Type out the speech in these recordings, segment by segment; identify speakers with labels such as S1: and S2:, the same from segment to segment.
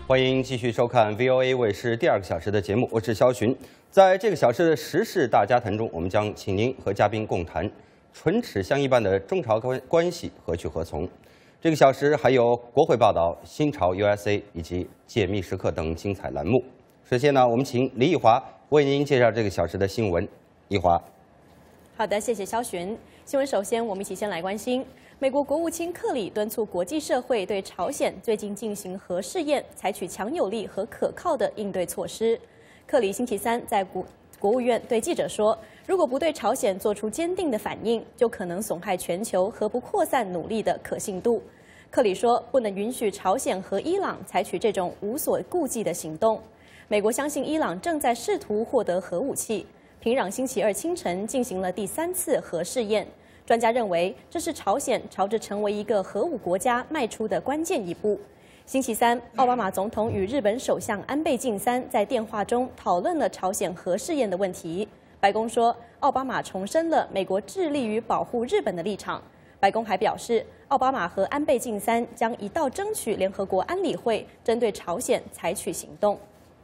S1: 欢迎继续收看 VOA 卫视第2个小时的节目，我是肖寻。在这个小时的时事大家谈中，我们将请您和嘉宾共谈唇齿相依般的中朝关系何去何从。这个小时还有国会报道、新潮 USA 以及解密时刻等精彩栏目。首先呢，我们请李艺华为您介绍这个小时的新闻。艺华，
S2: 好的，谢谢肖寻。新闻首先，我们一起先来关心。美国国务卿克里敦促国际社会对朝鲜最近进行核试验采取强有力和可靠的应对措施。克里星期三在国务院对记者说，如果不对朝鲜做出坚定的反应，就可能损害全球核不扩散努力的可信度。克里说，不能允许朝鲜和伊朗采取这种无所顾忌的行动。美国相信伊朗正在试图获得核武器。平壤星期二清晨进行了第3次核试验。专家认为，这是朝鲜朝着成为一个核武国家迈出的关键一步。星期三，奥巴马总统与日本首相安倍晋三在电话中讨论了朝鲜核试验的问题。白宫说，奥巴马重申了美国致力于保护日本的立场。白宫还表示，奥巴马和安倍晋三将一道争取联合国安理会针对朝鲜采取行动。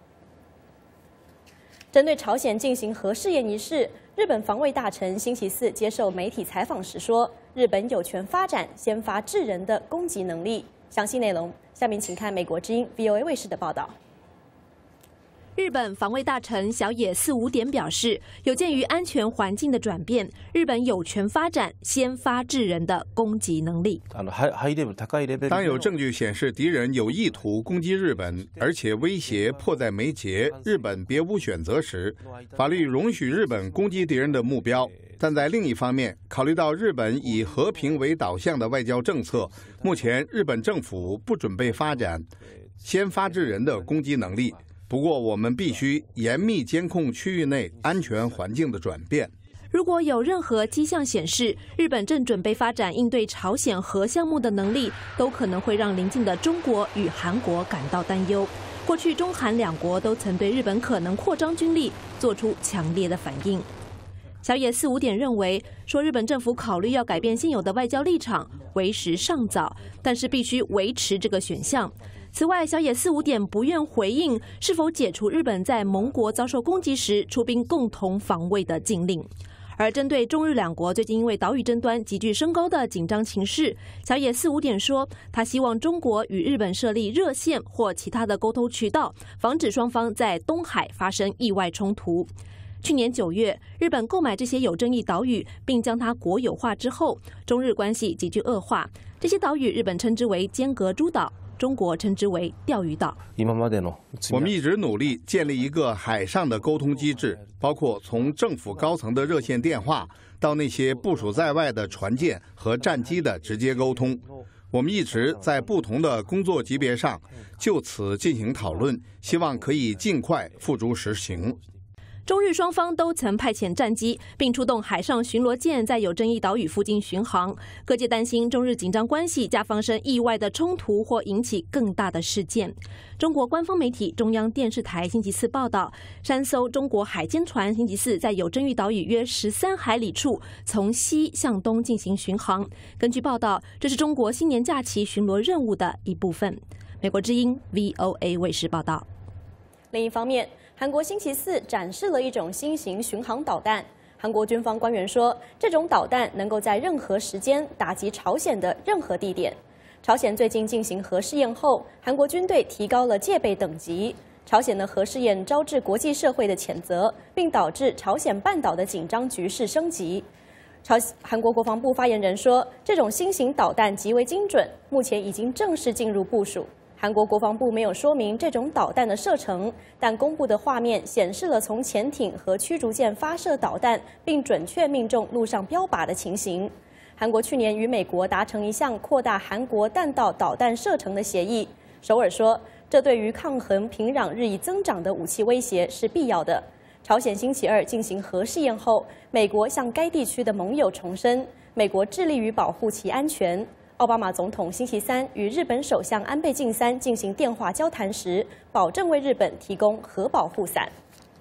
S2: 针对朝鲜进行核试验一事，日本防卫大臣星期四接受媒体采访时说，日本有权发展先发制人的攻击能力。详细内容，下面请看美国之音 VOA 卫视的报道。
S3: 日本防卫大臣小野四五点表示，有鉴于安全环境的转变，日本有权发展先发制人的攻击能力。
S4: 当有证据显示敌人有意图攻击日本，而且威胁迫在眉睫，日本别无选择时，法律容许日本攻击敌人的目标。但在另一方面，考虑到日本以和平为导向的外交政策，目前日本政府不准备发展先发制人的攻击能力。不过，我们必须严密监控区域内安全环境的转变。
S3: 如果有任何迹象显示日本正准备发展应对朝鲜核项目的能力，都可能会让邻近的中国与韩国感到担忧。过去中韩2国都曾对日本可能扩张军力做出强烈的反应。小野四五点认为，说日本政府考虑要改变现有的外交立场，为时尚早，但是必须维持这个选项。此外，小野四五点不愿回应是否解除日本在盟国遭受攻击时出兵共同防卫的禁令。而针对中日2国最近因为岛屿争端急剧升高的紧张情势，小野四五点说，他希望中国与日本设立热线或其他的沟通渠道，防止双方在东海发生意外冲突。去年9月，日本购买这些有争议岛屿，并将它国有化之后，中日关系急剧恶化。这些岛屿日本称之为尖阁诸岛，中国称之为钓鱼岛。
S4: 我们一直努力建立一个海上的沟通机制，包括从政府高层的热线电话到那些部署在外的船舰和战机的直接沟通。我们一直在不同的工作级别上就此进行讨论，希望可以尽快付诸实行。
S3: 中日双方都曾派遣战机，并出动海上巡逻舰在有争议岛屿附近巡航。各界担心中日紧张关系加发生意外的冲突或引起更大的事件。中国官方媒体中央电视台星期四报道，3艘中国海监船星期四在有争议岛屿约13海里处从西向东进行巡航。根据报道，这是中国新年假期巡逻任务的一部分。美国之音 VOA 卫视报道。
S2: 另一方面，韩国星期四展示了一种新型巡航导弹。韩国军方官员说，这种导弹能够在任何时间打击朝鲜的任何地点。朝鲜最近进行核试验后，韩国军队提高了戒备等级。朝鲜的核试验招致国际社会的谴责，并导致朝鲜半岛的紧张局势升级。韩国国防部发言人说，这种新型导弹极为精准，目前已经正式进入部署。韩国国防部没有说明这种导弹的射程，但公布的画面显示了从潜艇和驱逐舰发射导弹，并准确命中陆上标靶的情形。韩国去年与美国达成一项扩大韩国弹道导弹射程的协议。首尔说，这对于抗衡平壤日益增长的武器威胁是必要的。朝鲜星期二进行核试验后，美国向该地区的盟友重申，美国致力于保护其安全。奥巴马总统星期三与日本首相安倍晋三进行电话交谈时，保证为日本提供核保护伞。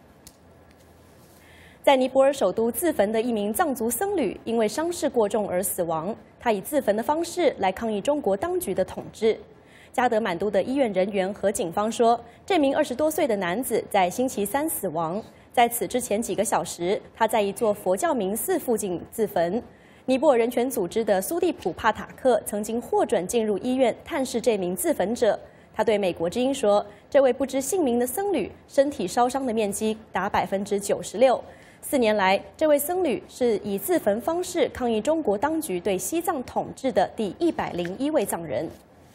S2: 在尼泊尔首都自焚的一名藏族僧侣因为伤势过重而死亡，他以自焚的方式来抗议中国当局的统治。 加德满都的医院人员和警方说，这名20多岁的男子在星期三死亡。在此之前几个小时，他在一座佛教明寺附近自焚。尼泊尔人权组织的苏蒂普·帕塔克曾经获准进入医院探视这名自焚者。他对美国之音说，这位不知姓名的僧侣身体烧伤的面积达96%。4年来，这位僧侣是以自焚方式抗议中国当局对西藏统治的第101位藏人。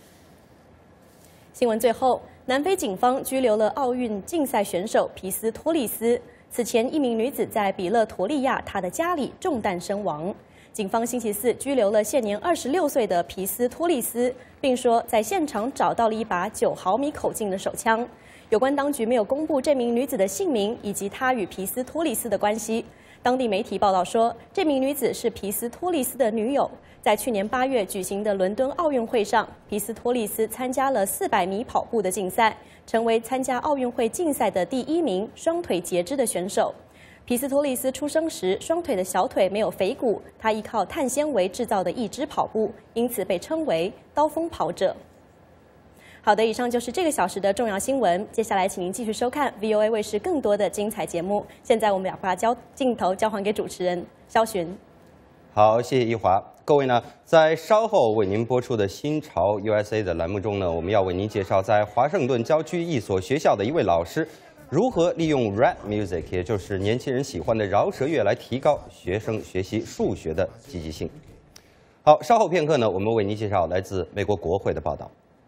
S2: 新闻最后，南非警方拘留了奥运竞赛选手皮斯托利斯。此前，一名女子在比勒陀利亚她的家里中弹身亡。警方星期四拘留了现年26岁的皮斯托利斯，并说在现场找到了一把9毫米口径的手枪。有关当局没有公布这名女子的姓名以及她与皮斯托利斯的关系。当地媒体报道说，这名女子是皮斯托利斯的女友。在去年8月举行的伦敦奥运会上，皮斯托利斯参加了400米跑步的竞赛，成为参加奥运会竞赛的第1名双腿截肢的选手。皮斯托利斯出生时双腿的小腿没有腓骨，他依靠碳纤维制造的义肢跑步，因此被称为刀锋跑者。好的，以上就是这个小时的重要新闻。接下来，请您继续收看 VOA 卫视更多的精彩节目。现在我们要把镜头交还给主持人肖珣。
S1: 好，谢谢一华。各位呢，在稍后为您播出的新潮 USA 的栏目中呢，我们要为您介绍在华盛顿郊区一所学校的一位老师如何利用 rap music， 也就是年轻人喜欢的饶舌乐来提高学生学习数学的积极性。好，稍后片刻呢，我们为您介绍来自美国国会的报道。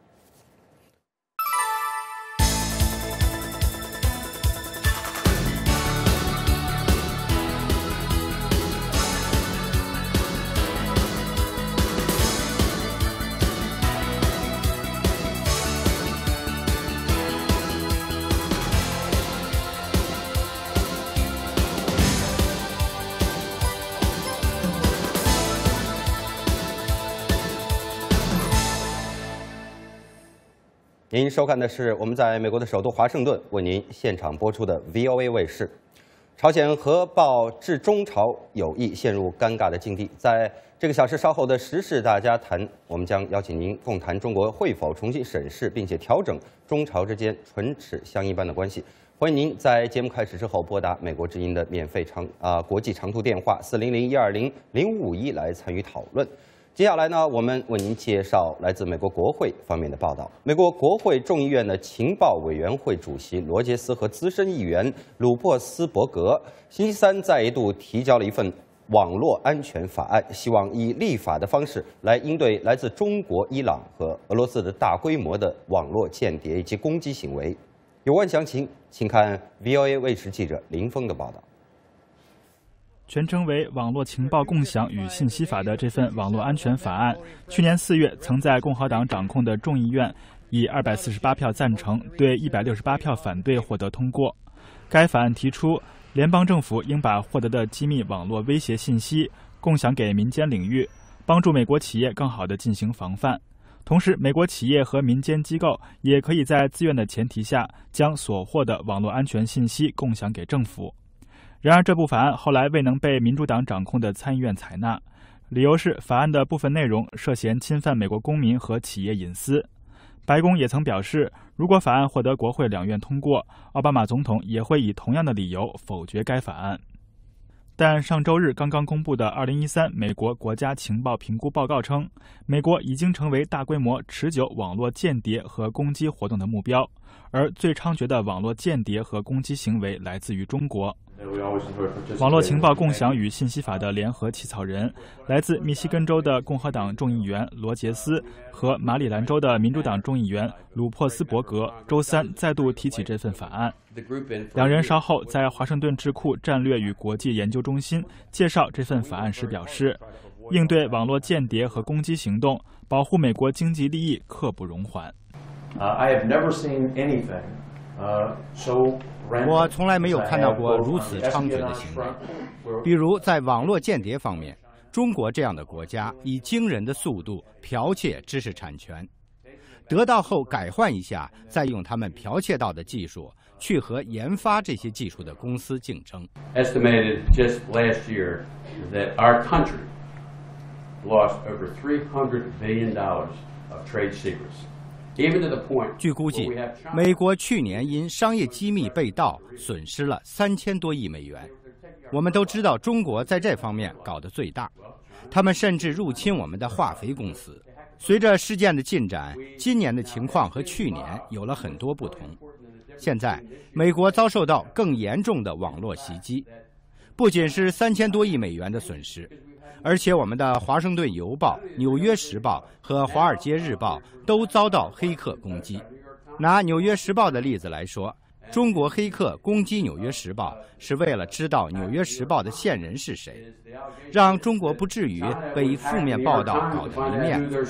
S1: 您收看的是我们在美国的首都华盛顿为您现场播出的 VOA 卫视。朝鲜核爆致中朝友谊陷入尴尬的境地。在这个小时稍后的时事大家谈，我们将邀请您共谈中国会否重新审视并且调整中朝之间唇齿相依般的关系。欢迎您在节目开始之后拨打美国之音的免费国际长途电话400-120-0551来参与讨论。接下来呢，我们为您介绍来自美国国会方面的报道。美国国会众议院的情报委员会主席罗杰斯和资深议员鲁珀斯伯格星期三再一度提交了一份网络安全法案，希望以立法的方式来应对来自中国、伊朗和俄罗斯的大规模的网络间谍以及攻击行为。有关详情，请看 VOA 卫视记者林峰的报道。
S5: 全称为《网络情报共享与信息法》的这份网络安全法案，去年4月曾在共和党掌控的众议院以248票赞成对168票反对获得通过。该法案提出，联邦政府应把获得的机密网络威胁信息共享给民间领域，帮助美国企业更好地进行防范。同时，美国企业和民间机构也可以在自愿的前提下，将所获的网络安全信息共享给政府。然而，这部法案后来未能被民主党掌控的参议院采纳，理由是法案的部分内容涉嫌侵犯美国公民和企业隐私。白宫也曾表示，如果法案获得国会两院通过，奥巴马总统也会以同样的理由否决该法案。但上周日刚刚公布的2013美国国家情报评估报告称，美国已经成为大规模持久网络间谍和攻击活动的目标，而最猖獗的网络间谍和攻击行为来自于中国。网络情报共享与信息法的联合起草人，来自密西根州的共和党众议员罗杰斯和马里兰州的民主党众议员鲁珀斯伯格周三再度提起这份法案。两人稍后在华盛顿智库战略与国际研究中心介绍这份法案时表示，应对网络间谍和攻击行动，保护美国经济利益刻不容缓。
S6: 我从来没有看到过如此猖獗的行为，比如在网络间谍方面，中国这样的国家以惊人的速度剽窃知识产权，得到后改换一下，再用他们剽窃到的技术去和研发这些技术的公司竞争。
S7: Estimated just last year that our country lost over $300 billion of trade secrets
S6: 据估计，美国去年因商业机密被盗，损失了3000多亿美元。我们都知道，中国在这方面搞得最大，他们甚至入侵我们的化肥公司。随着事件的进展，今年的情况和去年有了很多不同。现在，美国遭受到更严重的网络袭击，不仅是3000多亿美元的损失，而且我们的《华盛顿邮报》、《纽约时报》和《华尔街日报》都遭到黑客攻击。拿《纽约时报》的例子来说，中国黑客攻击《纽约时报》是为了知道《纽约时报》的线人是谁，让中国不至于被负面报道搞得没面子。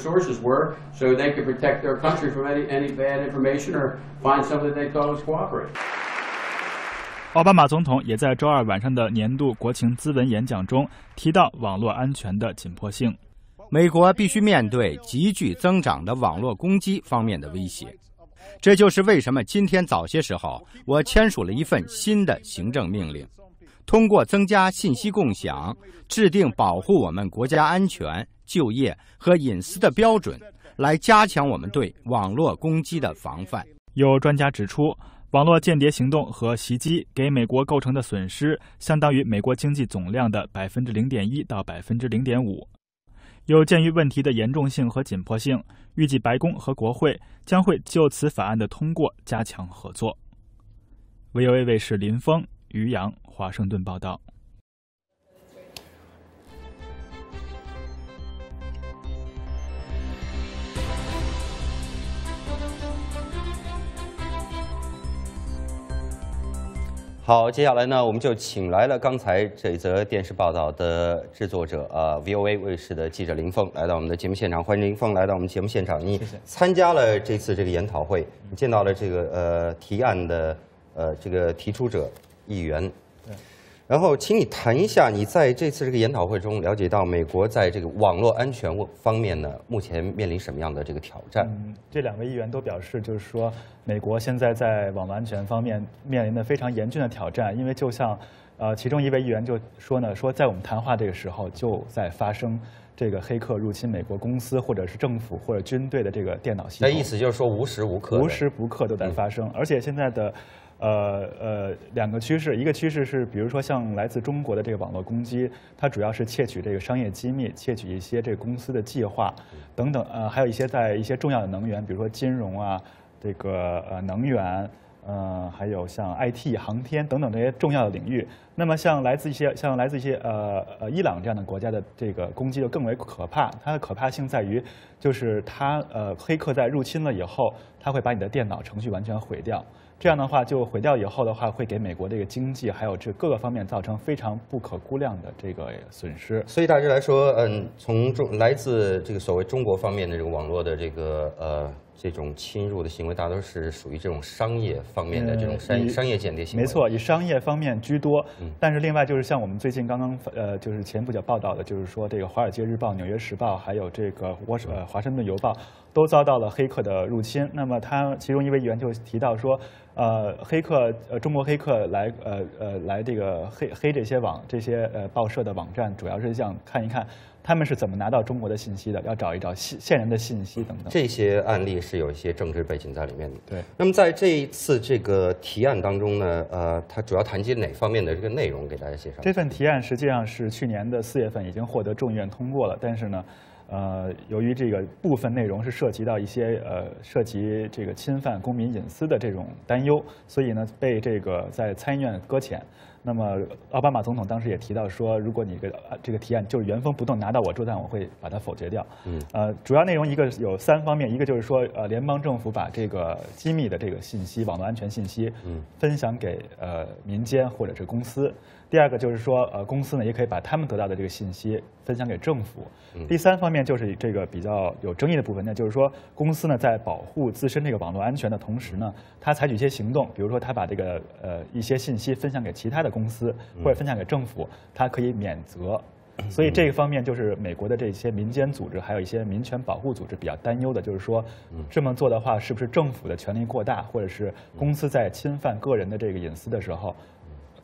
S5: 奥巴马总统也在周二晚上的年度国情咨文演讲中提到网络安全的紧迫性。
S6: 美国必须面对急剧增长的网络攻击方面的威胁。这就是为什么今天早些时候，我签署了一份新的行政命令，通过增加信息共享，制定保护我们国家安全、就业和隐私的标准，来加强我们对网络攻击的防范。
S5: 有专家指出，网络间谍行动和袭击给美国构成的损失，相当于美国经济总量的0.1%到0.5%。有鉴于问题的严重性和紧迫性，预计白宫和国会将会就此法案的通过加强合作。VOA 卫视林峰、于洋，华盛顿报道。
S1: 好，接下来呢，我们就请来了刚才这一则电视报道的制作者VOA 卫视的记者林凤来到我们的节目现场。欢迎林凤来到我们节目现场。你参加了这次这个研讨会，你见到了这个提案的这个提出者议员。对。然后，请你谈一下你在这次这个研讨会中了解到美国在这个网络安全方面呢，目前面临什么样的这个挑战？
S5: 这2位议员都表示，就是说，美国现在在网络安全方面面临的非常严峻的挑战，因为就像其中一位议员就说呢，说在我们谈话这个时候就在发生这个黑客入侵美国公司或者是政府或者军队的这个电脑系统。
S1: 那意思就是说无时无刻
S5: 都在发生，而且现在的。2个趋势，一个趋势是，比如说像来自中国的这个网络攻击，它主要是窃取这个商业机密，窃取一些这个公司的计划等等，还有一些在一些重要的能源，比如说金融啊，这个能源，还有像 IT、航天等等这些重要的领域。那么像来自一些伊朗这样的国家的这个攻击就更为可怕，它的可怕性在于，就是它黑客在入侵了以后，它会把你的电脑程序完全毁掉。这样的话，就毁掉以后的话，会给美国这个经济还有这各个方面造成非常不可估量的这个损失。
S1: 所以大致来说，从来自这个所谓中国方面的这个网络的这个这种侵入的行为，大都是属于这种商业方面的这种商业间谍行为。
S5: 没错，以商业方面居多。但是另外就是像我们最近刚刚就是前不久报道的，就是说这个《华尔街日报》、《纽约时报》还有这个华盛顿邮报都遭到了黑客的入侵。那么其中一位议员就提到说，中国黑客来这个黑这些报社的网站，主要是想看一看他们是怎么拿到中国的信息的，要找一找线人的信息等等。
S1: 这些案例是有一些政治背景在里面的。
S5: 对。
S1: 那么在这一次这个提案当中呢，它主要谈及哪方面的这个内容？给大家介绍。
S5: 这份提案实际上是去年的4月份已经获得众议院通过了，但是呢，由于这个部分内容是涉及到一些涉及这个侵犯公民隐私的这种担忧，所以呢被这个在参议院搁浅。那么奥巴马总统当时也提到说，如果你这个提案就是原封不动拿到我桌上，我会把它否决掉。主要内容一个有3方面，一个就是说联邦政府把这个机密的这个信息、网络安全信息分享给民间或者是公司。第二个就是说公司呢也可以把他们得到的这个信息分享给政府。第3方面就是这个比较有争议的部分呢，就是说公司呢在保护自身这个网络安全的同时呢，他采取一些行动，比如说他把这个一些信息分享给其他的公司或者分享给政府，他可以免责。所以这个方面就是美国的这些民间组织还有一些民权保护组织比较担忧的，就是说这么做的话，是不是政府的权力过大，或者是公司在侵犯个人的这个隐私的时候，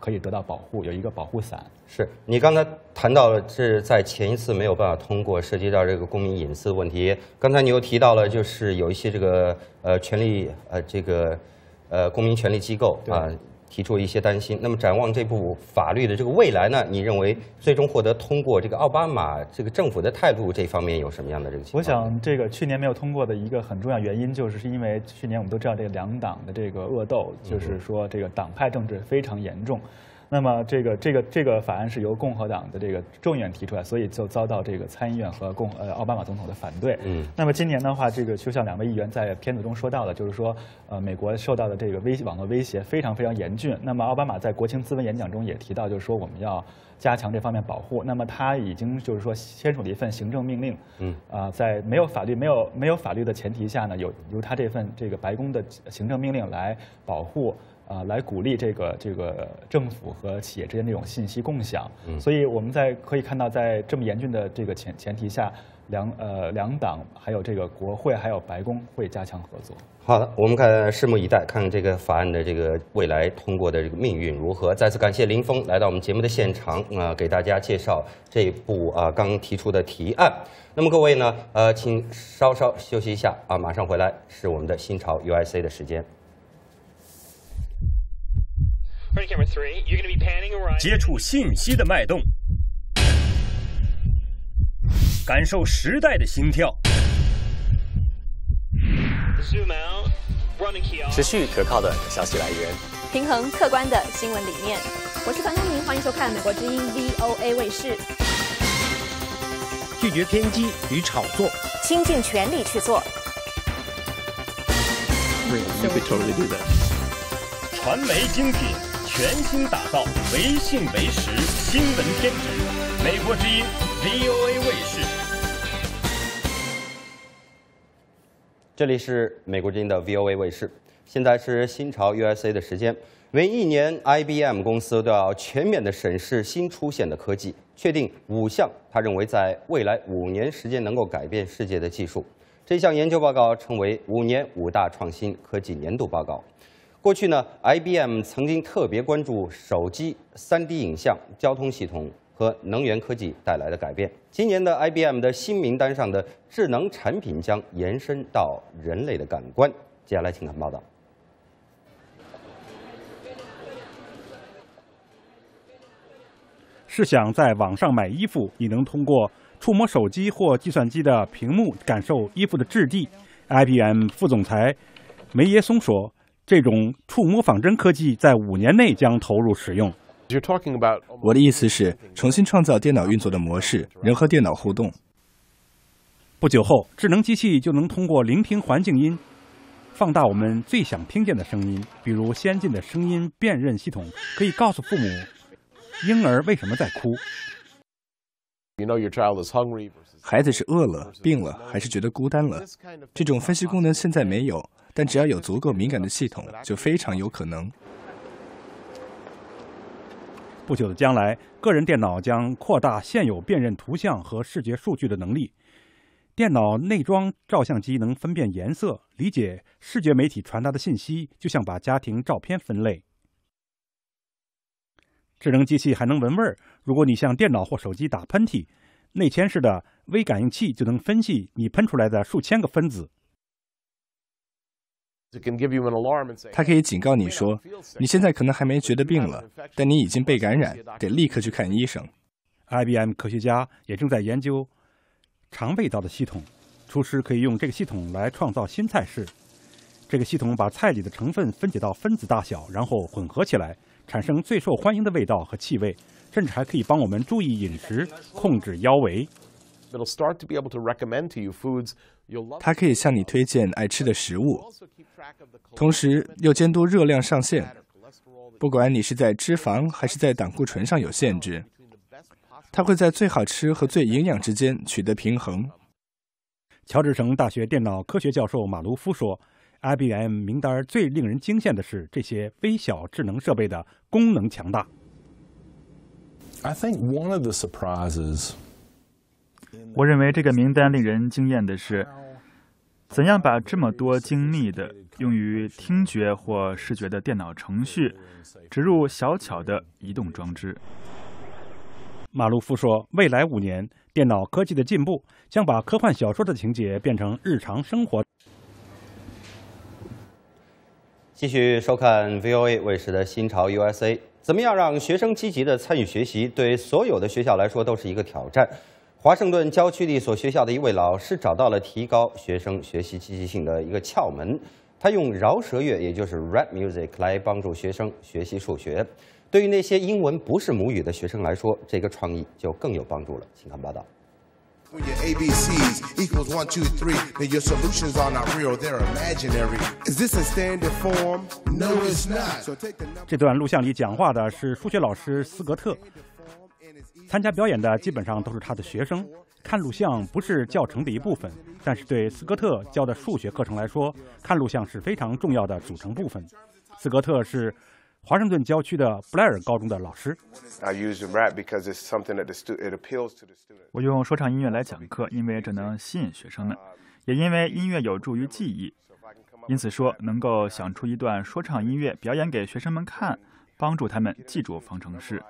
S5: 可以得到保护，有一个保护伞。
S1: 是你刚才谈到了是在前一次没有办法通过，涉及到这个公民隐私的问题。刚才你又提到了，就是有一些这个权利公民权利机构提出一些担心。那么展望这部法律的这个未来呢？你认为最终获得通过，这个奥巴马这个政府的态度这方面有什么样的这个情况？
S5: 我想这个去年没有通过的一个很重要原因，就是因为去年我们都知道这个两党的这个恶斗，就是说这个党派政治非常严重。那么这个法案是由共和党的这个众议院提出来，所以就遭到这个参议院和奥巴马总统的反对。那么今年的话，这个就像2位议员在片子中说到的，就是说美国受到的这个网络威胁非常非常严峻。那么奥巴马在国情咨文演讲中也提到，就是说我们要加强这方面保护。那么他已经就是说签署了一份行政命令，在没有法律的前提下呢，由他这个白宫的行政命令来保护。来鼓励这个政府和企业之间这种信息共享，所以我们可以看到，在这么严峻的这个前提下，两党还有这个国会还有白宫会加强合作。
S1: 好的，我们拭目以待，看看这个法案的这个未来通过的这个命运如何。再次感谢林峰来到我们节目的现场，给大家介绍这部刚提出的提案。那么各位呢，请稍稍休息一下马上回来是我们的新潮 USA 的时间。
S8: 接触信息的脉动，感受时代的心跳，
S9: 持续可靠的消息来源，
S2: 平衡客观的新闻理念。我是樊东明，欢迎收看美国之音 VOA 卫视。
S10: 拒绝偏激与炒作，
S11: 倾尽全力去做。
S8: You could totally do that. 传媒精品。全新打造唯信唯实新闻天职，美国之音 VOA 卫视。
S1: 这里是美国之音的 VOA 卫视，现在是新潮 USA 的时间。每一年 IBM 公司都要全面的审视新出现的科技，确定5项他认为在未来5年时间能够改变世界的技术。这项研究报告称为5年5大创新科技年度报告。过去呢 ，IBM 曾经特别关注手机、3D 影像、交通系统和能源科技带来的改变。今年的 IBM 的新名单上的智能产品将延伸到人类的感官。接下来请看报道。
S12: 试想在网上买衣服，你能通过触摸手机或计算机的屏幕感受衣服的质地。IBM 副总裁梅耶松说。这种触摸仿真科技在5年内将投入使用。
S13: 我的意思是重新创造电脑运作的模式，人和电脑互动。
S12: 不久后，智能机器就能通过聆听环境音，放大我们最想听见的声音。比如，先进的声音辨认系统可以告诉父母婴儿为什么在哭。
S13: 孩子是饿了、病了，还是觉得孤单了？这种分析功能现在没有。但只要有足够敏感的系统，就非常有可能。
S12: 不久的将来，个人电脑将扩大现有辨认图像和视觉数据的能力。电脑内装照相机能分辨颜色，理解视觉媒体传达的信息，就像把家庭照片分类。智能机器还能闻味儿，如果你向电脑或手机打喷嚏，内嵌式的微感应器就能分析你喷出来的数千个分子。
S13: 它可以警告你说，你现在可能还没觉得病了，但你已经被感染，得立刻去看医生。
S12: IBM 科学家也正在研究肠胃道的系统，厨师可以用这个系统来创造新菜式。这个系统把菜里的成分分解到分子大小，然后混合起来，产生最受欢迎的味道和气味，甚至还可以帮我们注意饮食，控制腰围。
S13: 它可以向你推荐爱吃的食物，同时又监督热量上限，不管你是在脂肪还是在胆固醇上有限制，它会在最好吃和最营养之间取得平衡。
S12: 乔治城大学电脑科学教授马卢夫说 ，IBM 名单最令人惊艳的是这些微小智能设备的功能强大。
S5: 我认为这个名单令人惊艳的是， 怎样把这么多精密的用于听觉或视觉的电脑程序植入小巧的移动装置？
S12: 马卢夫说，未来5年，电脑科技的进步将把科幻小说的情节变成日常生活。
S1: 继续收看 VOA 卫视的新潮 USA。怎么样让学生积极的参与学习，对所有的学校来说都是一个挑战。华盛顿郊区的一所学校的一位老师找到了提高学生学习积极性的一个窍门，他用饶舌乐，也就是 rap music 来帮助学生学习数学。对于那些英文不是母语的学生来说，这个创意就更有帮助了。请看报道。
S14: When your ABCs equals 1, 2, 3, then your solutions are not real, they're imaginary. Is this in standard form? No, it's not. So take the number.
S12: 这段录像里讲话的是数学老师斯格特，参加表演的基本上都是他的学生。看录像不是教程的一部分，但是对斯格特教的数学课程来说，看录像是非常重要的组成部分。斯格特是华盛顿郊区的布莱尔高中的老师。
S5: 我用说唱音乐来讲课，因为这能吸引学生们，也因为音乐有助于记忆。因此说，能够想出一段说唱音乐表演给学生们看，帮助他们记住方程式。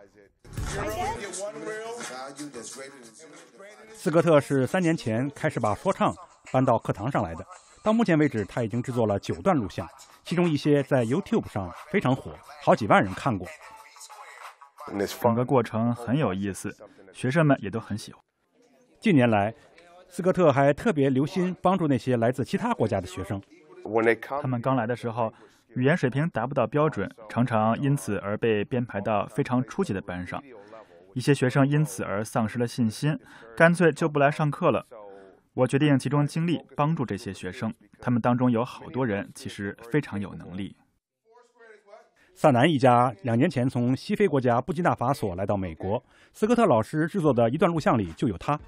S12: 斯格特是3年前开始把说唱搬到课堂上来的，到目前为止，他已经制作了9段录像，其中一些在 YouTube 上非常火，好几万人看过。
S5: 整个过程很有意思，学生们也都很喜欢。
S12: 近年来，斯格特还特别留心帮助那些来自其他国家的学生。
S5: 他们刚来的时候，语言水平达不到标准，常常因此而被编排到非常初级的班上。一些学生因此而丧失了信心，干脆就不来上课了。我决定集中精力帮助这些学生，他们当中有好多人其实非常有能力。
S12: 萨南一家2年前从西非国家布基纳法索来到美国，斯科特老师制作的一段录像里就有他。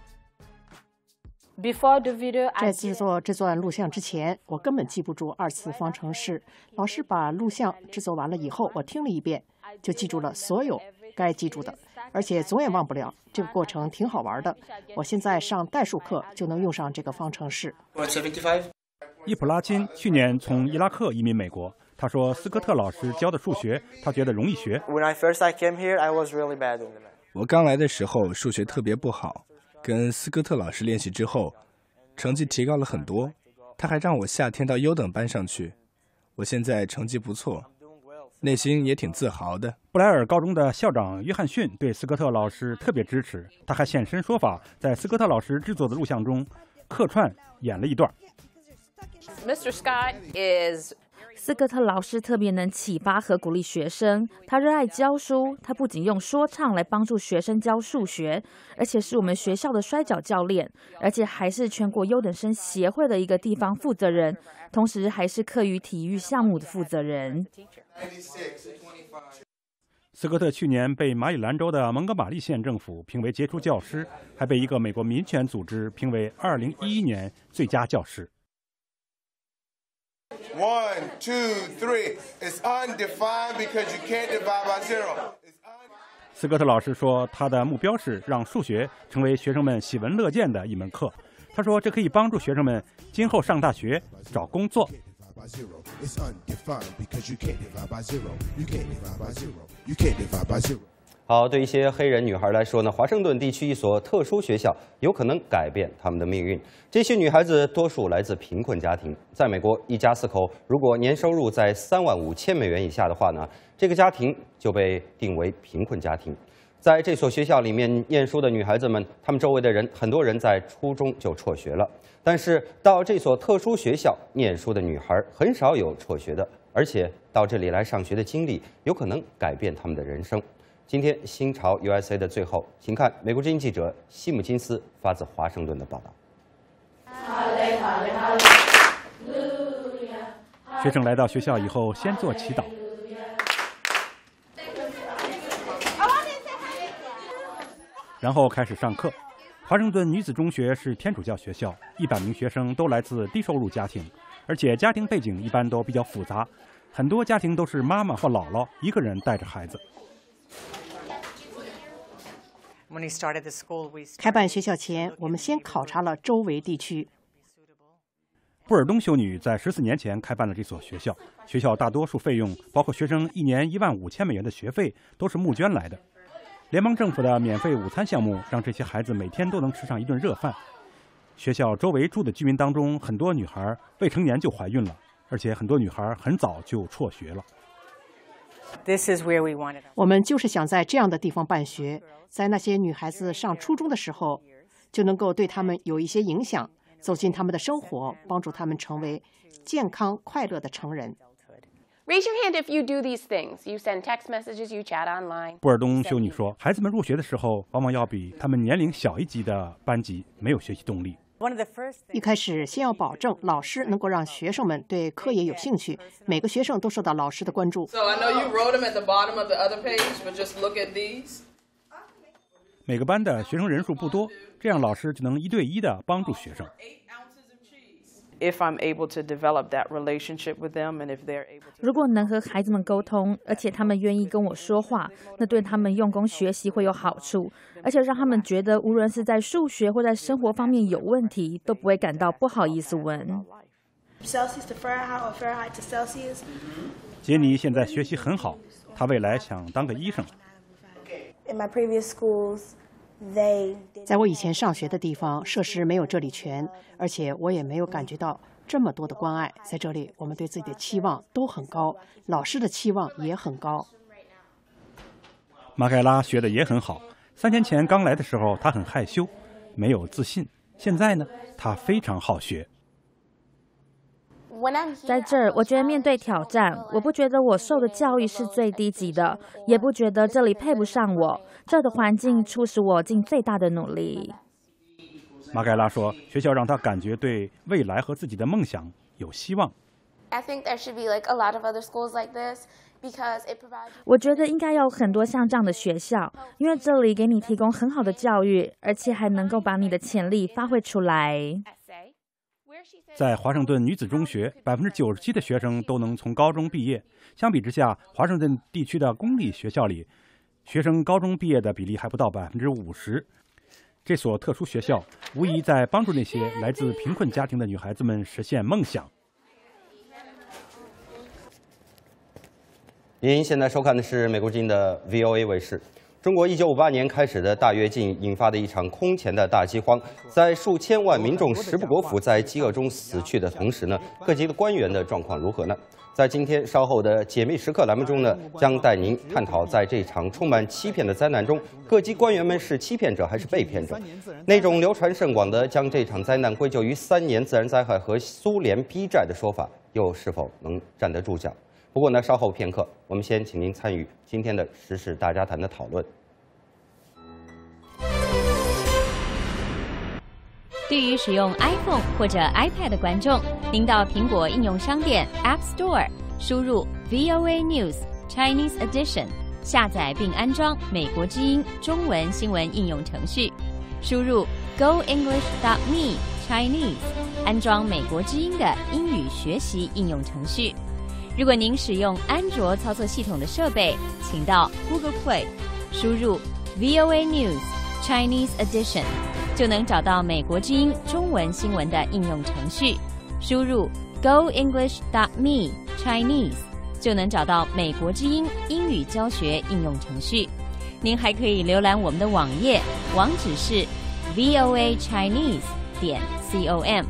S15: 在制作这段录像之前，我根本记不住2次方程式。老师把录像制作完了以后，我听了一遍，就记住了所有该记住的，而且总也忘不了。这个过程挺好玩的。我现在上代数课就能用上这个方程式。
S12: 伊普拉金去年从伊拉克移民美国。他说，斯科特老师教的数学，他觉得容易学。
S13: 我刚来的时候数学特别不好，跟斯科特老师练习之后，成绩提高了很多。他还让我夏天到优等班上去。我现在成绩不错，内心也挺自豪的。
S12: 布莱尔高中的校长约翰逊对斯科特老师特别支持，他还现身说法，在斯科特老师制作的录像中客串演了一段。
S16: 斯科特老师特别能启发和鼓励学生，他热爱教书，他不仅用说唱来帮助学生教数学，而且是我们学校的摔跤教练，而且还是全国优等生协会的一个地方负责人，同时还是课余体育项目的负责人。
S12: 斯科特去年被马里兰州的蒙哥马利县政府评为杰出教师，还被一个美国民权组织评为2011年最佳教师。
S14: 1, 2, 3. It's undefined because you can't divide by 0.
S12: 斯科特老师说，他的目标是让数学成为学生们喜闻乐见的一门课。他说，这可以帮助学生们今后上大学、找工作。
S1: 好，对一些黑人女孩来说呢，华盛顿地区一所特殊学校有可能改变她们的命运。这些女孩子多数来自贫困家庭，在美国，一家4口如果年收入在$35,000以下的话呢，这个家庭就被定为贫困家庭。在这所学校里面念书的女孩子们，她们周围的人很多人在初中就辍学了，但是到这所特殊学校念书的女孩很少有辍学的，而且到这里来上学的经历有可能改变她们的人生。今天新潮 USA 的最后，请看美国之音记者西姆金斯发自华盛顿的报道。
S12: 学生来到学校以后，先做祈祷，然后开始上课。华盛顿女子中学是天主教学校，100名学生都来自低收入家庭，而且家庭背景一般都比较复杂，很多家庭都是妈妈或姥姥一个人带着孩子。
S15: 开办学校前，我们先考察了周围地区。
S12: 布尔东修女在14年前开办了这所学校，学校大多数费用，包括学生1年15000美元的学费，都是募捐来的。联邦政府的免费午餐项目让这些孩子每天都能吃上一顿热饭。学校周围住的居民当中，很多女孩未成年就怀孕了，而且很多女孩很早就辍学了。
S15: 我们就是想在这样的地方办学，在那些女孩子上初中的时候，就能够对她们有一些影响，走进他们的生活，帮助他们成为健康快乐的成人。
S17: Raise your hand if you do these things. You send text messages, you chat online.
S12: 布尔东修女说，孩子们入学的时候，往往要比他们年龄小一级的班级没有学习动力。
S15: 一开始，先要保证老师能够让学生们对科研有兴趣，每个学生都受到老师的关注。
S12: 每个班的学生人数不多，这样老师就能1对1的帮助学生。
S16: 如果能和孩子们沟通，而且他们愿意跟我说话，那对他们用功学习会有好处，而且让他们觉得无论是在数学或在生活方面有问题，都不会感到不好意思问。
S12: 杰尼现在学习很好，他未来想当个医生。
S15: 在我以前上学的地方，设施没有这里全，而且我也没有感觉到这么多的关爱。在这里，我们对自己的期望都很高，老师的期望也很高。
S12: 马盖拉学的也很好，3天前刚来的时候，他很害羞，没有自信。现在呢，他非常好学。
S16: 在这儿，我觉得面对挑战，我不觉得我受的教育是最低级的，也不觉得这里配不上我。这儿的环境促使我尽最大的努力。
S12: 马盖拉说，学校让他感觉对未来和自己的梦想有希望。
S16: 我觉得应该有很多像这样的学校，因为这里给你提供很好的教育，而且还能够把你的潜力发挥出来。
S12: 在华盛顿女子中学，97%的学生都能从高中毕业。相比之下，华盛顿地区的公立学校里，学生高中毕业的比例还不到50%。这所特殊学校无疑在帮助那些来自贫困家庭的女孩子们实现梦想。
S1: 您现在收看的是美国之音的 VOA 卫视。中国1958年开始的大跃进引发的一场空前的大饥荒，在数千万民众食不果腹、在饥饿中死去的同时呢，各级的官员的状况如何呢？在今天稍后的解密时刻栏目中呢，将带您探讨在这场充满欺骗的灾难中，各级官员们是欺骗者还是被骗者？那种流传甚广的将这场灾难归咎于3年自然灾害和苏联逼债的说法，又是否能站得住脚？不过呢，稍后片刻，我们先请您参与今天的时事大家谈的讨论。
S18: 对于使用 iPhone 或者 iPad 的观众，您到苹果应用商店 App Store 输入 VOA News Chinese Edition， 下载并安装美国之音中文新闻应用程序，输入 goenglish.me Chinese， 安装美国之音的英语学习应用程序。如果您使用安卓操作系统的设备，请到 Google Play 输入 VOA News Chinese Edition， 就能找到美国之音中文新闻的应用程序，输入 goenglish.me Chinese， 就能找到美国之音英语教学应用程序。您还可以浏览我们的网页，网址是 voachinese.com。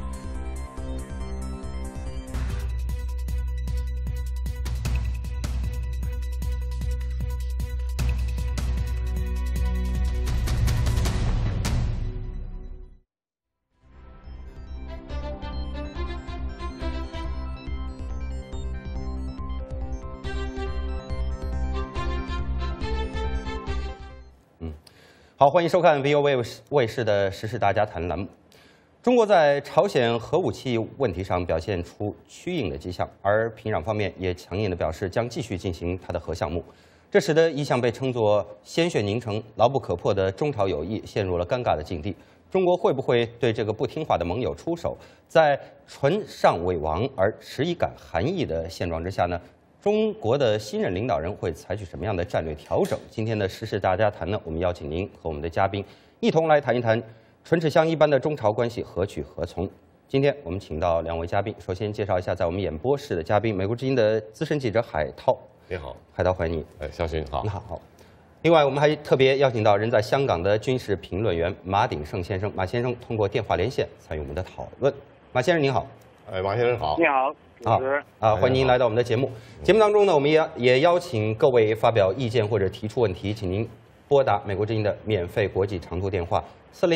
S1: 好，欢迎收看 VOA 卫视的时事大家谈栏目。中国在朝鲜核武器问题上表现出趋硬的迹象，而平壤方面也强硬地表示将继续进行它的核项目，这使得一向被称作鲜血凝成、牢不可破的中朝友谊陷入了尴尬的境地。中国会不会对这个不听话的盟友出手？在唇上为王而实以感含义的现状之下呢？中国的新任领导人会采取什么样的战略调整？今天的时事大家谈呢，我们邀请您和我们的嘉宾一同来谈一谈唇齿相依般的中朝关系何去何从。 今天我们请到2位嘉宾，首先介绍一下在我们演播室的嘉宾，美国之音的资深记者海涛。
S19: 你好，
S1: 海涛，欢迎你。
S19: 肖勋好。
S1: 你好。另外，我们还特别邀请到人在香港的军事评论员马鼎盛先生，马先生通过电话连线参与我们的讨论。马先生您好。
S19: 马先生好。
S20: 你好，主持人。
S1: 欢迎您来到我们的节目。节目当中呢，我们也邀请各位发表意见或者提出问题，请您拨打美国之音的免费国际长途电话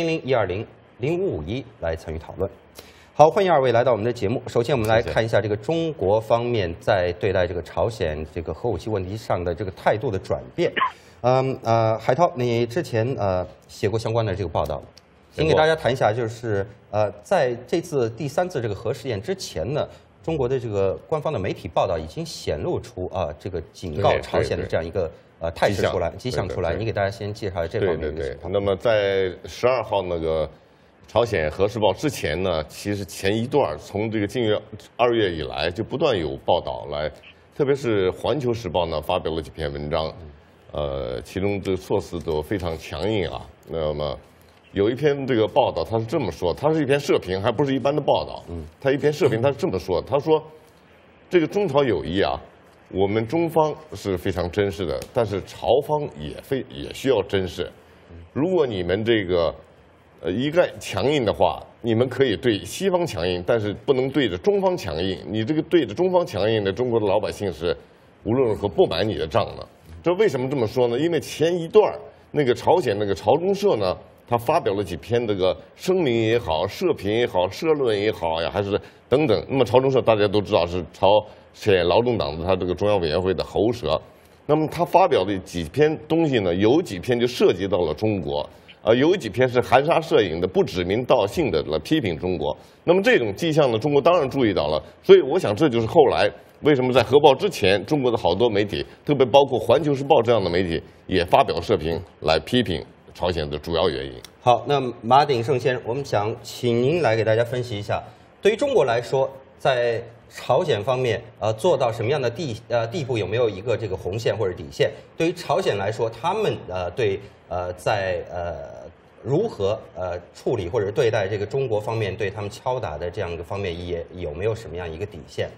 S1: 400-120-0551来参与讨论。好，欢迎2位来到我们的节目。首先，我们来看一下这个中国方面在对待这个朝鲜这个核武器问题上的这个态度的转变。海涛，你之前写过相关的这个报道，请给大家谈一下，就是在这次第3次这个核试验之前呢，中国的这个官方的媒体报道已经显露出这个警告朝鲜的这样一个态势出来，迹象出来。你给大家先介绍这方面的情况。
S19: 那么在12号那个朝鲜核试爆之前呢，其实前一段从这个近月2月以来就不断有报道来，特别是《环球时报》呢发表了几篇文章，其中这个措辞都非常强硬啊。那么有一篇这个报道，他是这么说，他是一篇社评，还不是一般的报道。他一篇社评，他是这么说，他说这个中朝友谊啊，我们中方是非常珍视的，但是朝方也需要珍视。如果你们这个一概强硬的话，你们可以对西方强硬，但是不能对着中方强硬。你这个对着中方强硬的，中国的老百姓是无论如何不买你的账的。这为什么这么说呢？因为前一段那个朝鲜那个朝中社呢，他发表了几篇这个声明也好、社评也好、社论也好呀，还是等等。那么朝中社大家都知道是朝鲜劳动党的他这个中央委员会的喉舌。那么他发表的几篇东西呢，有几篇就涉及到了中国。有几篇是含沙射影的、不指名道姓的来批评中国。那么这种迹象呢，中国当然注意到了。所以我想，这就是后来为什么在核爆之前，中国的好多媒体，特别包括《环球时报》这样的媒体，也发表社评来批评朝鲜的主要原因。
S1: 好，那马鼎盛先生，我们想请您来给大家分析一下，对于中国来说，在朝鲜方面，做到什么样的地步，有没有一个这个红线或者底线？对于朝鲜来说，他们在如何处理或者对待这个中国方面对他们敲打的这样一个方面，也有没有什么样一个底线？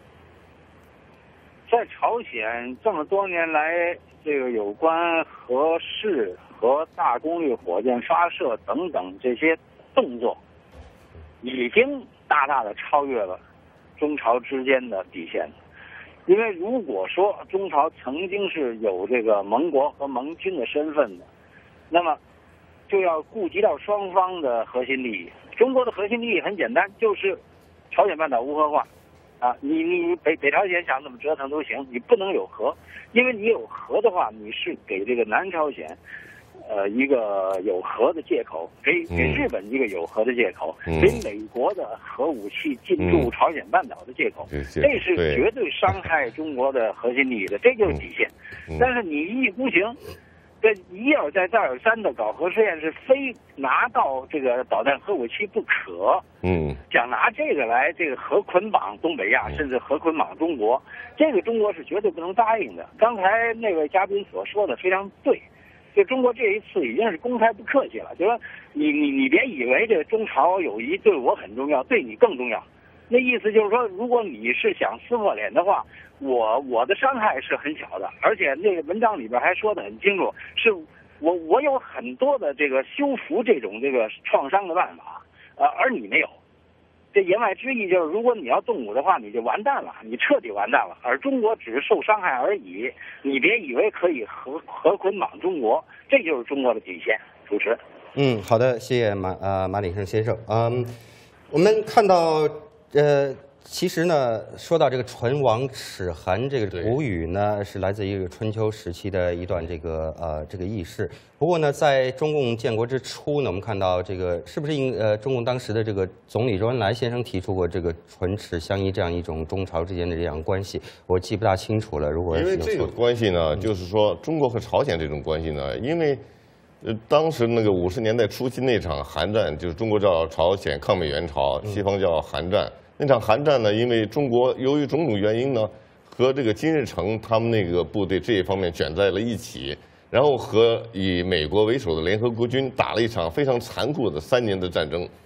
S20: 在朝鲜这么多年来，这个有关核试和大功率火箭发射等等这些动作，已经大大的超越了中朝之间的底线。因为如果说中朝曾经是有这个盟国和盟军的身份的，那么就要顾及到双方的核心利益。中国的核心利益很简单，就是朝鲜半岛无核化。你北朝鲜想怎么折腾都行，你不能有核，因为你有核的话，你是给这个南朝鲜，一个有核的借口，给日本一个有核的借口，给美国的核武器进驻朝鲜半岛的借口，这是绝对伤害中国的核心利益的，这就是底线。但是你一意孤行，这一而再再而三的搞核试验，是非拿到这个导弹核武器不可。想拿这个来这个核捆绑东北亚，甚至核捆绑中国，这个中国是绝对不能答应的。刚才那位嘉宾所说的非常对，就中国这一次已经是公开不客气了，就说你别以为这中朝友谊对我很重要，对你更重要。那意思就是说，如果你是想撕破脸的话，我的伤害是很小的，而且那个文章里边还说得很清楚，是我有很多的这个修复这种这个创伤的办法，而你没有。这言外之意就是，如果你要动武的话，你就完蛋了，你彻底完蛋了。而中国只是受伤害而已，你别以为可以核捆绑中国，这就是中国的底线。主持。
S1: 好的，谢谢马鼎盛先生。我们看到其实呢，说到这个“唇亡齿寒”这个古语呢，是来自于春秋时期的一段这个轶事。不过呢，在中共建国之初呢，我们看到这个是不是中共当时的这个总理周恩来先生提出过这个唇齿相依这样一种中朝之间的这样关系？我记不大清楚了。如果
S19: 因为这个关系呢，就是说中国和朝鲜这种关系呢，因为当时那个50年代初期那场韩战，就是中国叫朝鲜抗美援朝，西方叫韩战。那场韩战呢，因为中国由于种种原因呢，和这个金日成他们那个部队这一方面卷在了一起，然后和以美国为首的联合国军打了一场非常残酷的3年的战争。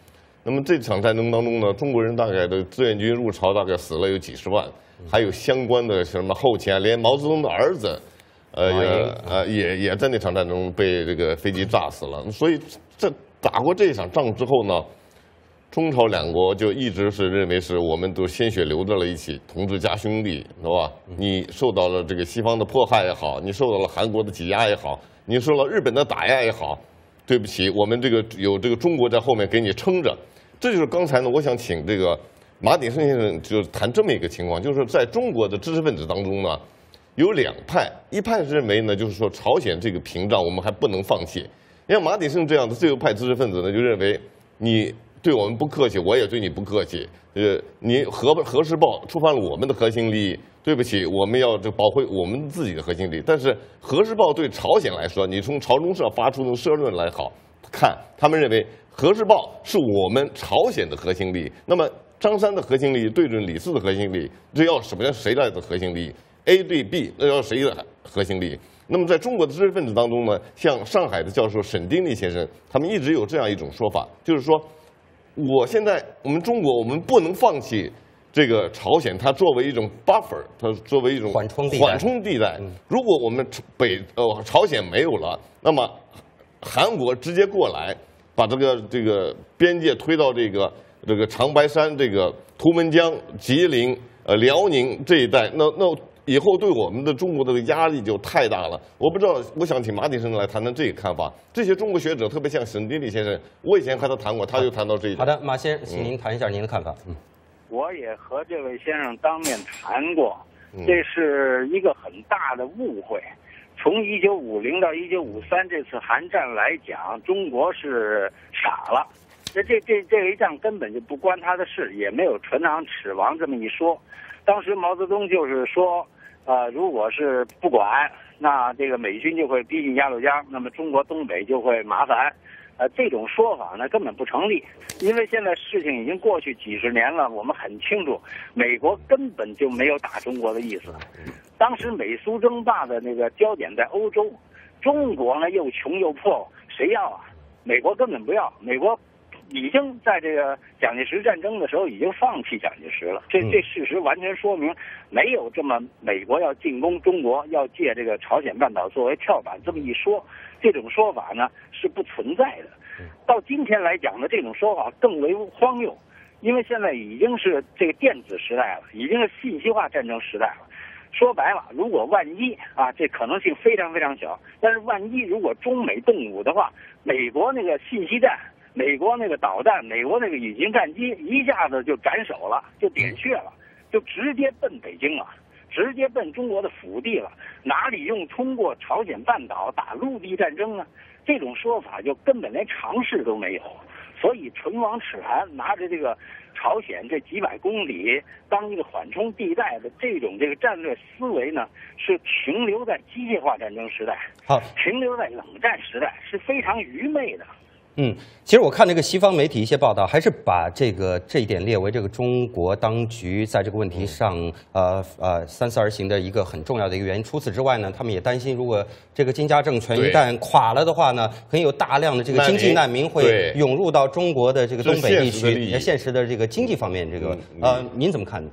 S19: 那么这场战争当中呢，中国人大概的志愿军入朝大概死了有几十万，还有相关的什么后勤啊，连毛泽东的儿子，也在那场战争被这个飞机炸死了。所以这打过这场仗之后呢，中朝两国就一直是认为是我们都鲜血流在了一起，同志家兄弟，是吧？你受到了这个西方的迫害也好，你受到了韩国的挤压也好，你受到日本的打压也好，对不起，我们这个有这个中国在后面给你撑着。这就是刚才呢，我想请这个马鼎盛先生就谈这么一个情况，就是在中国的知识分子当中呢，有两派，一派是认为呢，就是说朝鲜这个屏障我们还不能放弃。像马鼎盛这样的自由派知识分子呢，就认为你对我们不客气，我也对你不客气。你核试爆触犯了我们的核心利益，对不起，我们要保护我们自己的核心利益。但是核试爆对朝鲜来说，你从朝中社发出的社论来看，他们认为核试爆是我们朝鲜的核心利益。那么张三的核心利益对准李四的核心利益，这要什么样谁来的核心利益 ？A 对 B， 那要谁的核心利益？那么在中国的知识分子当中呢，像上海的教授沈丁利先生，他们一直有这样一种说法，就是说，我们中国我们不能放弃这个朝鲜，它作为一种 buffer， 它作为一种缓冲地带。如果我们朝鲜没有了，那么韩国直接过来，把这个边界推到这个长白山、这个图们江、吉林、辽宁这一带，那以后对我们的中国的压力就太大了。我不知道，我想请马鼎盛来谈谈这个看法。这些中国学者，特别像沈丁利先生，我以前和他谈过，他就谈到这一点。
S1: 好的，马先生，请您谈一下您的看法。
S20: 我也和这位先生当面谈过，这是一个很大的误会。从1950到1953这次韩战来讲，中国是傻了。这一仗根本就不关他的事，也没有唇亡齿亡这么一说。当时毛泽东就是说，如果是不管，那这个美军就会逼近鸭绿江，那么中国东北就会麻烦。这种说法呢根本不成立，因为现在事情已经过去几十年了，我们很清楚，美国根本就没有打中国的意思。当时美苏争霸的那个焦点在欧洲，中国呢又穷又破，谁要啊？美国根本不要，美国已经在这个蒋介石战争的时候已经放弃蒋介石了。这事实完全说明，没有这么美国要进攻中国，要借这个朝鲜半岛作为跳板这么一说，这种说法呢是不存在的。到今天来讲呢，这种说法更为荒谬，因为现在已经是这个电子时代了，已经是信息化战争时代了。说白了，如果万一啊，这可能性非常非常小，但是万一如果中美动武的话，美国那个信息战，美国那个导弹，美国那个隐形战机一下子就斩首了，就点穴了，就直接奔北京了，直接奔中国的腹地了，哪里用通过朝鲜半岛打陆地战争呢？这种说法就根本连常识都没有。所以唇亡齿寒，拿着这个朝鲜这几百公里当一个缓冲地带的这个战略思维呢，是停留在机械化战争时代，停留在冷战时代，是非常愚昧的。
S1: 其实我看这个西方媒体一些报道，还是把这一点列为这个中国当局在这个问题上三思而行的一个很重要的一个原因。除此之外呢，他们也担心，如果这个金家政权一旦垮了的话呢，可能有大量的这个经济难民会涌入到中国的这个东北地区，现实的这个经济方面这个您怎么看呢？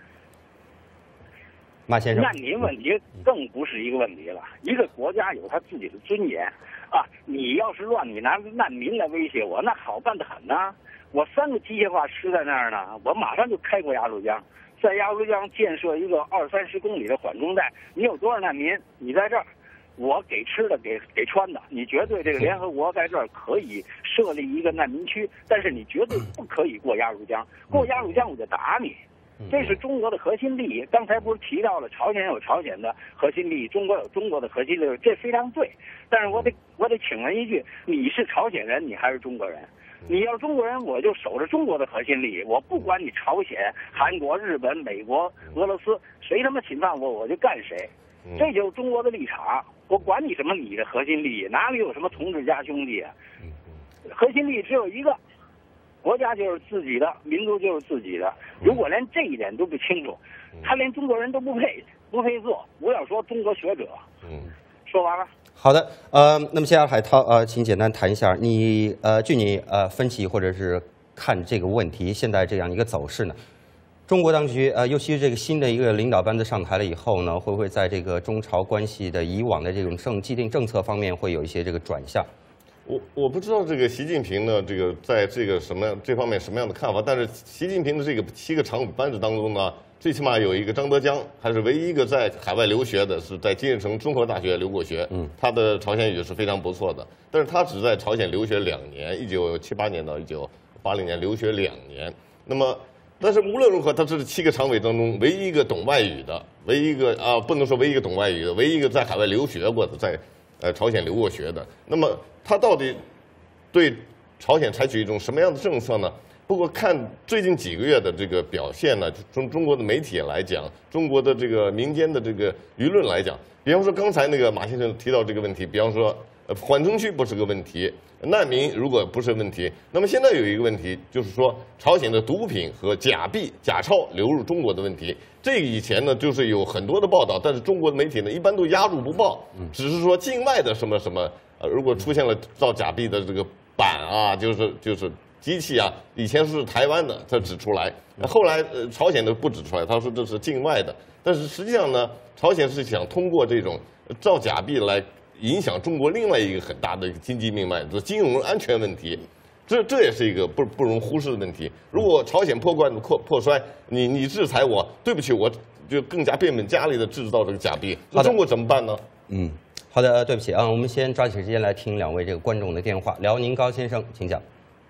S1: 马先生，
S20: 难民问题更不是一个问题了。一个国家有他自己的尊严啊！你要是乱，你拿难民来威胁我，那好办得很呐！我3个机械化师在那儿呢，我马上就开过鸭绿江，在鸭绿江建设一个20-30公里的缓冲带。你有多少难民？你在这儿，我给吃的，给穿的。你绝对这个联合国在这儿可以设立一个难民区，但是你绝对不可以过鸭绿江。过鸭绿江我就打你。这是中国的核心利益。刚才不是提到了朝鲜有朝鲜的核心利益，中国有中国的核心利益，这非常对。但是我得请问一句，你是朝鲜人，你还是中国人？你要是中国人，我就守着中国的核心利益，我不管你朝鲜、韩国、日本、美国、俄罗斯，谁他妈侵犯我就干谁。这就是中国的立场。我管你什么你的核心利益，哪里有什么同志家兄弟啊？核心利益只有一个。国家就是自己的，民族就是自己的。如果连这一点都不清楚，他连中国人都不配做。不要说中国学者。说完了。
S1: 好的，那么接下来海涛，请简单谈一下你据你分析或者是看这个问题现在这样一个走势呢？中国当局尤其是这个新的一个领导班子上台了以后呢，会不会在这个中朝关系的以往的这种既定政策方面会有一些这个转向？
S19: 我不知道这个习近平呢，这个在这个这方面什么样的看法，但是习近平的这个7个常委班子当中呢，最起码有一个张德江，还是唯一一个在海外留学的，是在金日成综合大学留过学，他的朝鲜语是非常不错的，但是他只在朝鲜留学2年，1978年到1980年留学2年，那么。但是无论如何，他这是7个常委当中唯一一个懂外语的，唯一一个不能说唯一一个懂外语的，唯一一个在海外留学过的，在朝鲜留过学的。那么他到底对朝鲜采取一种什么样的政策呢？不过看最近几个月的这个表现呢，从中国的媒体来讲，中国的这个民间的这个舆论来讲，比方说刚才那个马先生提到这个问题，比方说缓冲区不是个问题。难民如果不是问题，那么现在有一个问题，就是说朝鲜的毒品和假币、假钞流入中国的问题。这个以前呢，就是有很多的报道，但是中国的媒体呢，一般都压住不报，只是说境外的什么什么，如果出现了造假币的这个板啊，就是机器啊，以前是台湾的，他指出来，后来朝鲜的不指出来，他说这是境外的，但是实际上呢，朝鲜是想通过这种造假币来。影响中国另外一个很大的一个经济命脉，就是金融安全问题，这也是一个不容忽视的问题。如果朝鲜破衰，你制裁我，对不起，我就更加变本加厉的制造这个假币，那中国怎么办呢？
S1: 好的，对不起啊，我们先抓紧时间来听2位这个观众的电话。辽宁高先生，请讲。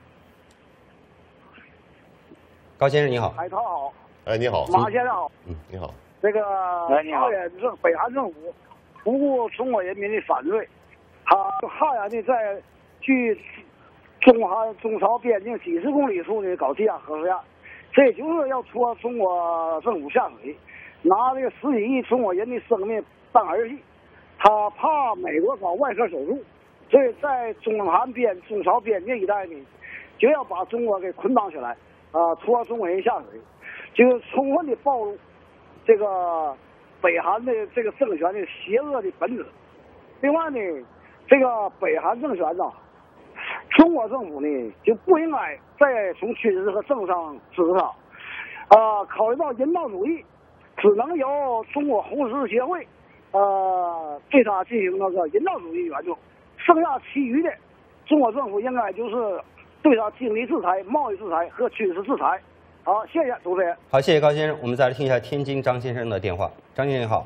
S1: 高先生你好。
S21: 海涛好。
S19: 哎，你好。
S21: 马先生好。
S19: 你好。
S21: 这个朝鲜北韩政府。不顾中国人民的反对，他悍然的在距中朝边境几10公里处呢搞地下核试验，这就是要拖中国政府下水，拿这个10几亿中国人的生命当儿戏。他怕美国搞外科手术，所以在中朝边境一带呢，就要把中国给捆绑起来，拖中国人下水，就是充分的暴露这个。北韩的这个政权的邪恶的本质。另外呢，这个北韩政权呢，中国政府呢就不应该再从军事和政治上支持他。考虑到人道主义，只能由中国红十字协会对他进行那个人道主义援助，剩下其余的，中国政府应该就是对他经济制裁、贸易制裁和军事制裁。好，谢谢主持人。
S1: 好，谢谢高先生。我们再来听一下天津张先生的电话。张先生好。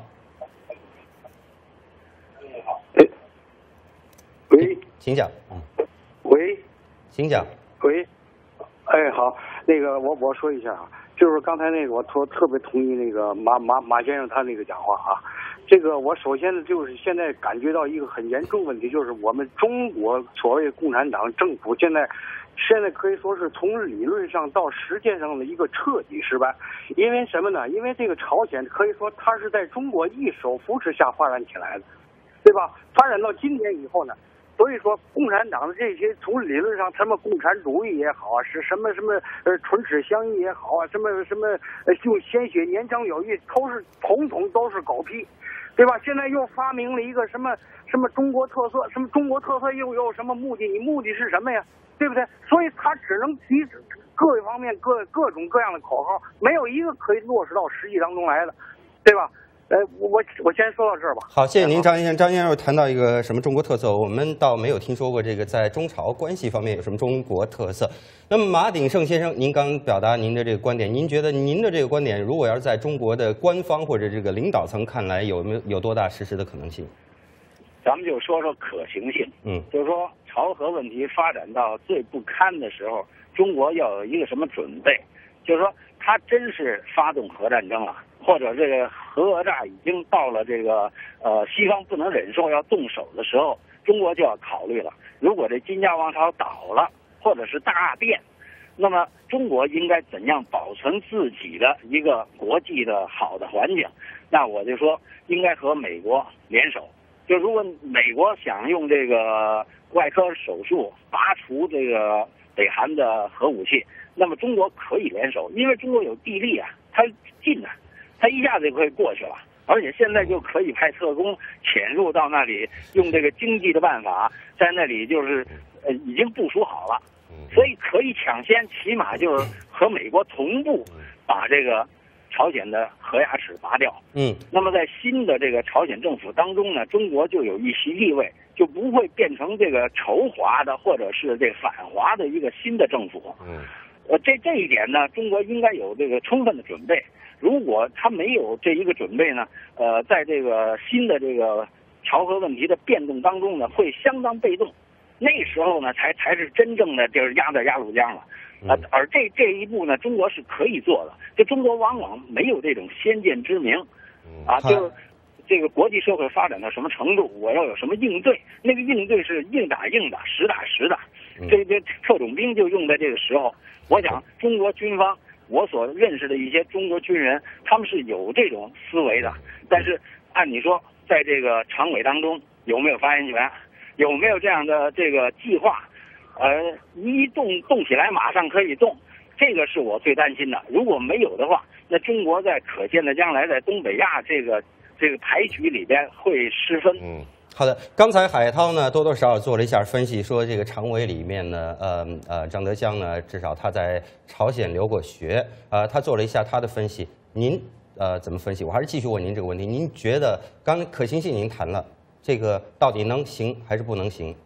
S21: 喂，
S1: 请讲。
S21: 喂，
S1: 请讲。
S21: 喂，哎，好，那个我说一下啊，就是刚才那个我特别同意那个马先生他那个讲话啊。这个我首先呢，就是现在感觉到一个很严重问题，就是我们中国所谓共产党政府现在可以说是从理论上到实践上的一个彻底失败。因为什么呢？因为这个朝鲜可以说它是在中国一手扶持下发展起来的，对吧？发展到今天以后呢，所以说共产党的这些从理论上，什么共产主义也好啊，是什么唇齿相依也好啊，什么用鲜血年长有余，统统都是狗屁，对吧？现在又发明了一个什么中国特色，什么中国特色又有什么目的？你目的是什么呀？对不对？所以他只能提各方面各种各样的口号，没有一个可以落实到实际当中来的，对吧？我先说到这儿吧。
S1: 好，谢谢您，张先生。张先生又谈到一个什么中国特色，我们倒没有听说过这个在中朝关系方面有什么中国特色。那么马鼎盛先生，您刚表达您的这个观点，您觉得您的这个观点，如果要是在中国的官方或者这个领导层看来，有多大实施的可能性？
S20: 咱们就说说可行性。就是说朝核问题发展到最不堪的时候，中国要有一个什么准备？就是说，他真是发动核战争了，或者这个核讹诈已经到了这个西方不能忍受要动手的时候，中国就要考虑了。如果这金家王朝倒了，或者是大变，那么中国应该怎样保存自己的一个国际的好的环境？那我就说，应该和美国联手。就如果美国想用这个外科手术拔除这个北韩的核武器，那么中国可以联手，因为中国有地利啊，它近啊，它一下子就可以过去了，而且现在就可以派特工潜入到那里，用这个经济的办法，在那里就是已经部署好了。 所以可以抢先，起码就是和美国同步把这个朝鲜的核牙齿拔掉。那么在新的这个朝鲜政府当中呢，中国就有一席地位，就不会变成这个仇华的或者是这反华的一个新的政府。这一点呢，中国应该有这个充分的准备。如果他没有这一个准备呢，在这个新的这个朝核问题的变动当中呢，会相当被动。那时候呢，才是真正的就是压在鸭绿江了。而这一步呢，中国是可以做的。就中国往往没有这种先见之明，就是这个国际社会发展到什么程度，我要有什么应对，那个应对是硬打硬打，实打实的。这特种兵就用在这个时候。我想中国军方，我所认识的一些中国军人，他们是有这种思维的。但是按你说，在这个常委当中有没有发言权，有没有这样的这个计划？一动起来马上可以动，这个是我最担心的。如果没有的话，那中国在可见的将来在东北亚这个牌局里边会失分。
S1: 好的，刚才海涛呢多多少少做了一下分析，说这个常委里面呢，张德江呢，至少他在朝鲜留过学，他做了一下他的分析。您怎么分析？我还是继续问您这个问题。您觉得刚才可行性您谈了，这个到底能行还是不能行？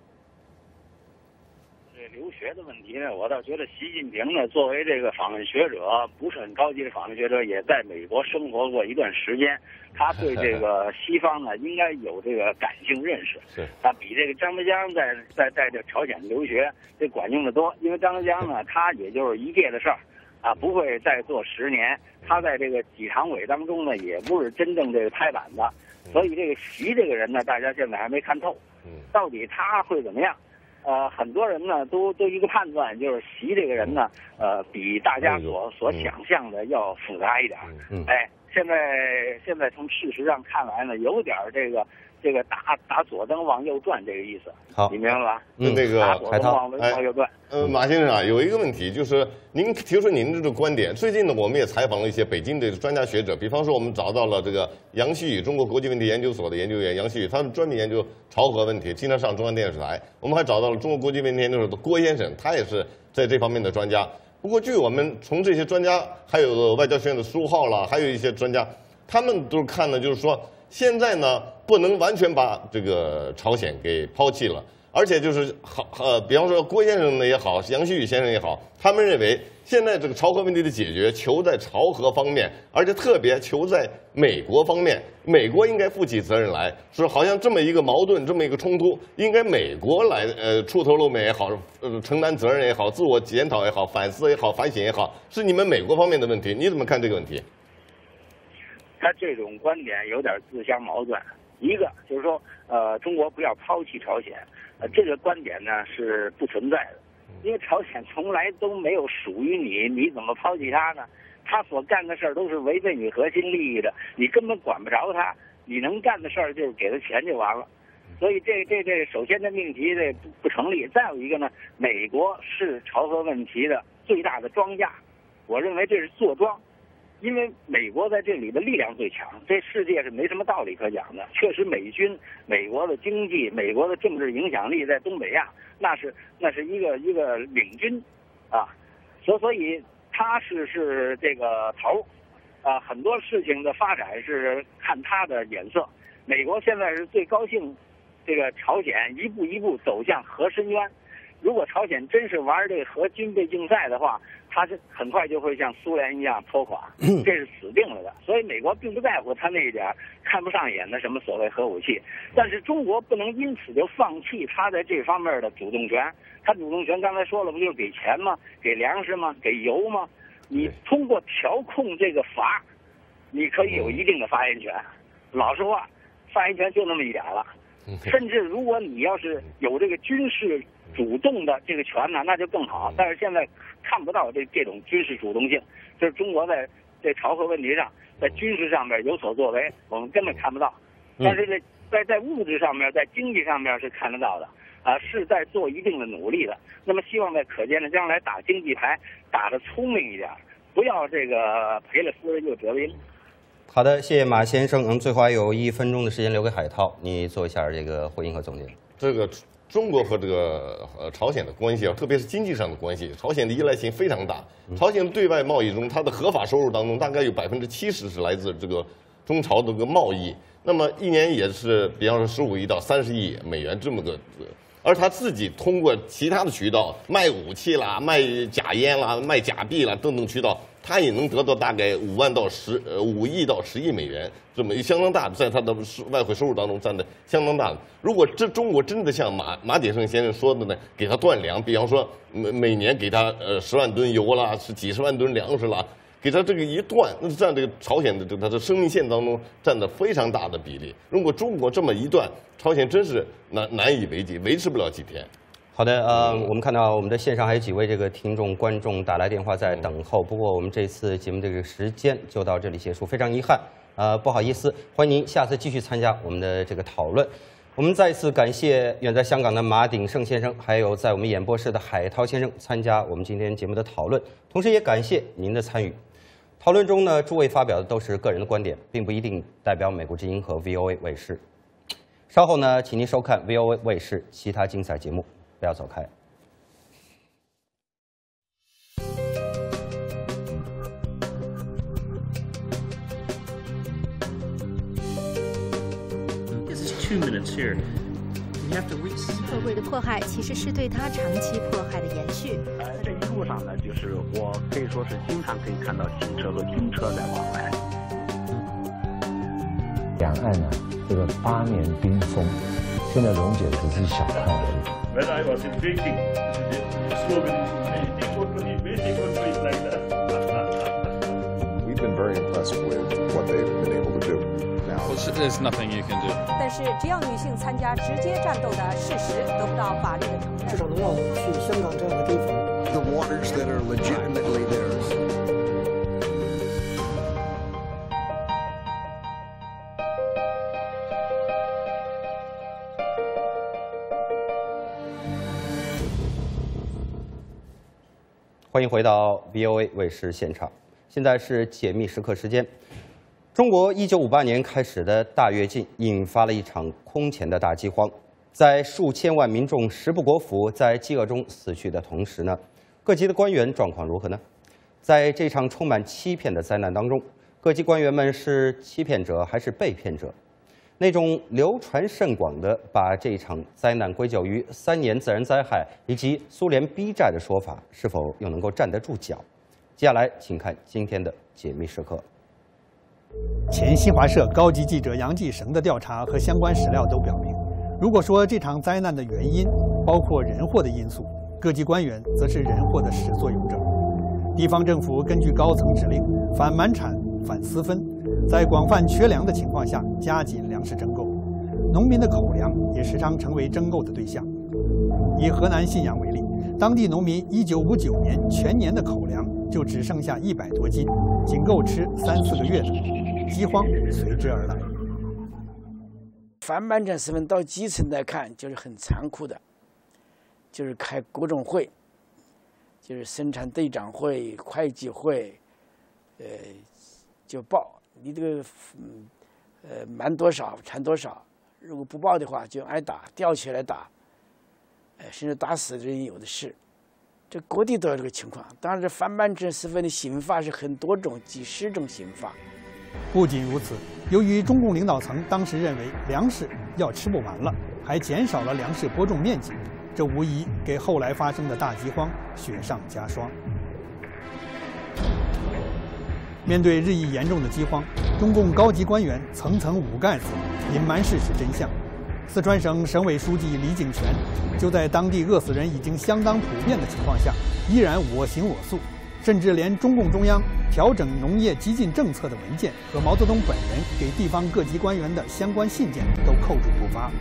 S20: 留学的问题呢，我倒觉得习近平呢，作为这个访问学者，不是很高级的访问学者，也在美国生活过一段时间，他对这个西方呢，应该有这个感性认识。他比这个张德江在这朝鲜留学这管用的多，因为张德江呢，他也就是一届的事儿，不会再做10年。他在这个几常委当中呢，也不是真正这个拍板的，所以这个习这个人呢，大家现在还没看透，到底他会怎么样？很多人呢都一个判断，就是习这个人呢，比大家所想象的要复杂一点。现在从事实上看来呢，有点这个打左灯往右转这个意思。
S1: 好，
S20: 你明白吧？
S19: 那个
S20: 打左灯往右转。
S19: 马先生啊，有一个问题，就是您提出您这个观点。最近呢，我们也采访了一些北京的专家学者，比方说我们找到了这个杨希宇，中国国际问题研究所的研究员杨希宇，他们专门研究朝核问题，经常上中央电视台。我们还找到了中国国际问题研究所的郭先生，他也是在这方面的专家。不过，据我们从这些专家，还有外交学院的苏浩啦，还有一些专家，他们都看呢，就是说现在呢不能完全把这个朝鲜给抛弃了。而且就是比方说郭先生呢也好，杨希宇先生也好，他们认为现在这个朝核问题的解决求在朝核方面，而且特别求在美国方面，美国应该负起责任来，说好像这么一个矛盾，这么一个冲突，应该美国来出头露面也好，承担责任也好，自我检讨也好，反思也好，反省也好，是你们美国方面的问题，你怎么看这个问题？
S20: 他这种观点有点自相矛盾。一个就是说，中国不要抛弃朝鲜，这个观点呢是不存在的，因为朝鲜从来都没有属于你，你怎么抛弃他呢？他所干的事儿都是违背你核心利益的，你根本管不着他，你能干的事儿就是给他钱就完了。所以这首先的命题这不成立。再有一个呢，美国是朝核问题的最大的庄家，我认为这是坐庄。因为美国在这里的力量最强，这世界是没什么道理可讲的。确实，美军、美国的经济、美国的政治影响力在东北亚，那是一个领军，所以他是这个头，很多事情的发展是看他的眼色。美国现在是最高兴，这个朝鲜一步一步走向核深渊。如果朝鲜真是玩这个核军备竞赛的话，它是很快就会像苏联一样拖垮，这是死定了的。所以美国并不在乎他那一点看不上眼的什么所谓核武器，但是中国不能因此就放弃他在这方面的主动权。他主动权刚才说了，不就是给钱吗？给粮食吗？给油吗？你通过调控这个阀，你可以有一定的发言权。老实话，发言权就那么一点了。甚至如果你要是有这个军事主动的这个权呢，那就更好。但是现在看不到这种军事主动性，就是中国在这朝核问题上，在军事上面有所作为，我们根本看不到。但是在物质上面，在经济上面是看得到的，是在做一定的努力的。那么希望在可见的将来打经济牌打得聪明一点，不要这个赔了夫人又折兵。
S1: 好的，谢谢马先生。最后还有1分钟的时间留给海涛，你做一下这个回应和总结。
S19: 这个中国和这个朝鲜的关系啊，特别是经济上的关系，朝鲜的依赖性非常大。朝鲜的对外贸易中，它的合法收入当中，大概有70%是来自这个中朝的这个贸易。那么一年也是，比方说15亿到30亿美元这么个。而他自己通过其他的渠道卖武器啦、卖假烟啦、卖假币啦等等渠道，他也能得到大概5亿到10亿美元，这么相当大的，在他的外汇收入当中占的相当大的。如果中国真的像马鼎盛先生说的呢，给他断粮，比方说每年给他10万吨油啦，是几十万吨粮食啦。给他这个一断，那占这个朝鲜的他的生命线当中占的非常大的比例。如果中国这么一断，朝鲜真是难以为继，维持不了几天。
S1: 好的，我们看到我们的线上还有几位这个听众观众打来电话在等候，不过我们这次节目这个时间就到这里结束，非常遗憾，不好意思，欢迎您下次继续参加我们的这个讨论。我们再一次感谢远在香港的马鼎盛先生，还有在我们演播室的海涛先生参加我们今天节目的讨论，同时也感谢您的参与。讨论中呢，诸位发表的都是个人的观点，并不一定代表美国之音和 VOA 卫视。稍后呢，请您收看 VOA 卫视其他精彩节目，不要走开。
S4: 2 minutes here. We have to reach.
S22: 社会的迫害其实是对他长期迫害的延续。
S23: 这一路上呢，就是我可以说是经常可以看到汽车和军车在往来。
S24: 两岸呢，这个8年冰封，现在溶解只是小块而已。
S8: When I was in Beijing, the slogan is "This was really basic countries like that."
S25: We've been very impressed with what they've been able to do.
S26: There's nothing you can do.
S27: 但是只要女性参加直接战斗的事实得不到法律的承认，
S28: 至少能让我们去香港这样的地方。
S14: The waters that are legitimately theirs.
S1: 欢迎回到 VOA 卫视现场，现在是解密时刻时间。中国1958年开始的大跃进引发了一场空前的大饥荒，在数千万民众食不果腹，在饥饿中死去的同时呢，各级的官员状况如何呢？在这场充满欺骗的灾难当中，各级官员们是欺骗者还是被骗者？那种流传甚广的把这场灾难归咎于3年自然灾害以及苏联逼债的说法，是否又能够站得住脚？接下来，请看今天的解密时刻。
S29: 前新华社高级记者杨继绳的调查和相关史料都表明，如果说这场灾难的原因包括人祸的因素，各级官员则是人祸的始作俑者。地方政府根据高层指令，反瞒产、反私分，在广泛缺粮的情况下加紧粮食征购，农民的口粮也时常成为征购的对象。以河南信阳为例，当地农民1959年全年的口粮就只剩下100多斤，仅够吃3-4个月的，饥荒随之而来。
S30: 反瞒产私分到基层来看，就是很残酷的，就是开各种会，就是生产队长会、会计会，就报你这个瞒多少产多少，如果不报的话就挨打，吊起来打，甚至打死的人有的是。这各地都有这个情况。当然，这反瞒产私分的刑罚是很多种，几十种刑罚。
S29: 不仅如此，由于中共领导层当时认为粮食要吃不完了，还减少了粮食播种面积，这无疑给后来发生的大饥荒雪上加霜。面对日益严重的饥荒，中共高级官员层层捂盖子，隐瞒事实真相。四川省省委书记李景全就在当地饿死人已经相当普遍的情况下，依然我行我素，甚至连中共中央调整农业激进政策的文件和毛泽东本人给地方各级官员的相关信件都扣住不发。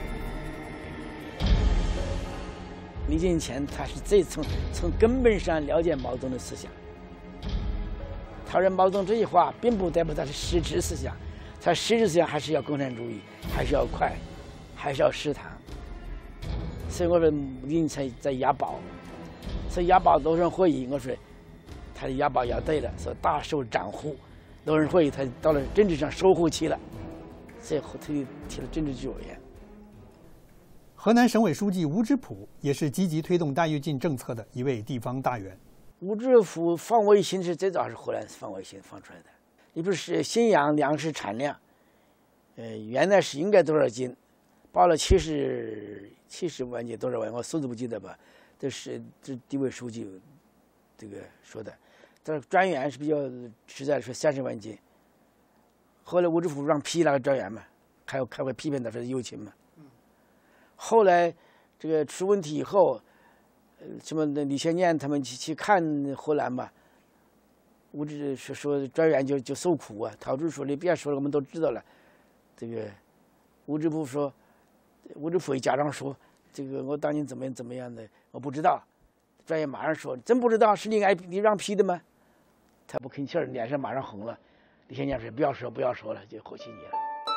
S30: 李景全他是从根本上了解毛泽东的思想，他说毛泽东这句话并不代表他的实质思想，他实质思想还是要共产主义，还是要快，还是要食堂。所以我说李景全在押宝，所以押宝多人会议，我说他的押宝押对了，说大受长护。多人会议他到了政治上守护期了，所以他就提了政治局委员。
S29: 河南省委书记吴芝圃也是积极推动大跃进政策的一位地方大员。
S30: 吴芝圃放卫星是最早是荷兰放卫星放出来的。你不是信阳粮食产量，原来是应该多少斤，报了70万斤多少万，我数字不记得吧？这地委书记这个说的，但是专员是比较实在的说30万斤。后来吴芝圃让批那个专员嘛，开会批评他说有情嘛。后来这个出问题以后，什么李先念他们去看荷兰嘛，吴芝说专员就受苦啊。陶铸说你别说了，我们都知道了。这个吴芝圃家长说，这个我当年怎么样的我不知道。专员马上说真不知道，是你让批的吗？他不吭气儿，脸上马上红了。李先念说不要说了，就和稀泥了。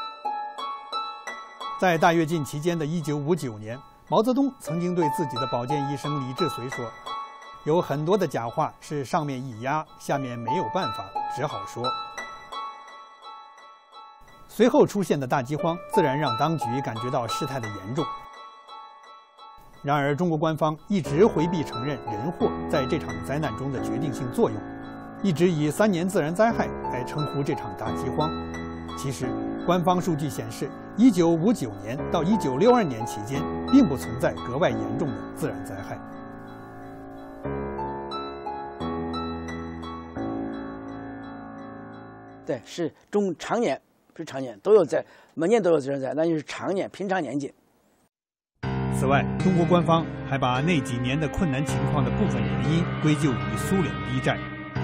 S29: 在大跃进期间的1959年，毛泽东曾经对自己的保健医生李志绥说：“有很多的假话是上面一压，下面没有办法，只好说。”随后出现的大饥荒自然让当局感觉到事态的严重。然而，中国官方一直回避承认人祸在这场灾难中的决定性作用，一直以3年自然灾害来称呼这场大饥荒。其实，官方数据显示，1959年到1962年期间，并不存在格外严重的自然灾害。
S30: 对，是常年，不是常年都有每年都有自然灾害，那就是常年平常年景。
S29: 此外，中国官方还把那几年的困难情况的部分原因归咎于苏联逼债。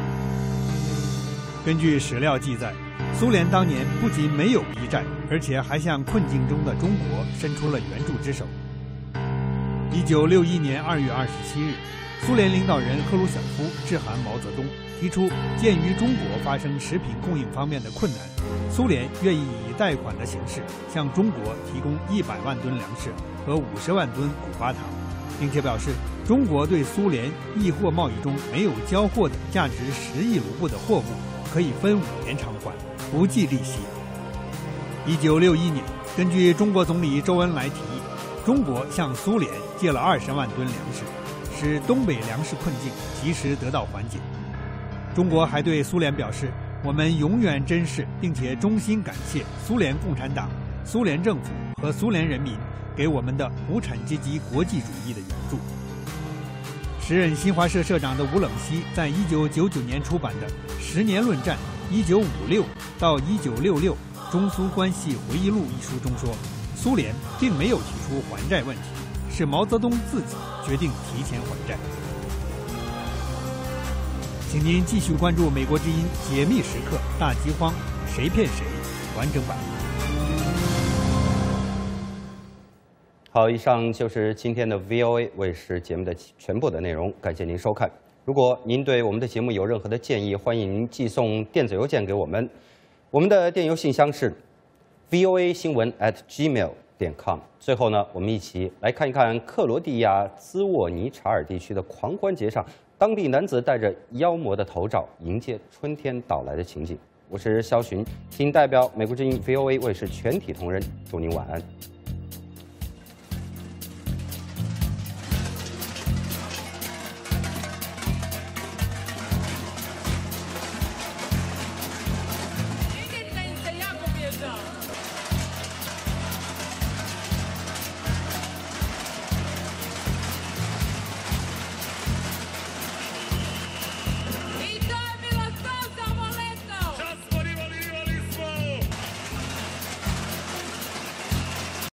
S29: 根据史料记载，苏联当年不仅没有逼债，而且还向困境中的中国伸出了援助之手。1961年2月27日，苏联领导人赫鲁晓夫致函毛泽东，提出鉴于中国发生食品供应方面的困难，苏联愿意以贷款的形式向中国提供100万吨粮食和50万吨古巴糖，并且表示中国对苏联易货贸易中没有交货的价值10亿卢布的货物可以分5年偿还，不计利息。1961年，根据中国总理周恩来提议，中国向苏联借了20万吨粮食，使东北粮食困境及时得到缓解。中国还对苏联表示，我们永远珍视并且衷心感谢苏联共产党、苏联政府和苏联人民给我们的无产阶级国际主义的援助。时任新华社社长的吴冷西在1999年出版的《10年论战1956到1966中苏关系回忆录》一书中说，苏联并没有提出还债问题，是毛泽东自己决定提前还债。请您继续关注美国之音解密时刻大饥荒谁骗谁完整版。
S1: 好，以上就是今天的 VOA 卫视节目的全部的内容，感谢您收看。如果您对我们的节目有任何的建议，欢迎您寄送电子邮件给我们，我们的电邮信箱是 voasin闻@gmail.com。最后呢，我们一起来看一看克罗地亚兹沃尼察尔地区的狂欢节上，当地男子戴着妖魔的头罩迎接春天到来的情景。我是肖寻，仅代表美国之音 VOA 卫视全体同仁，祝您晚安。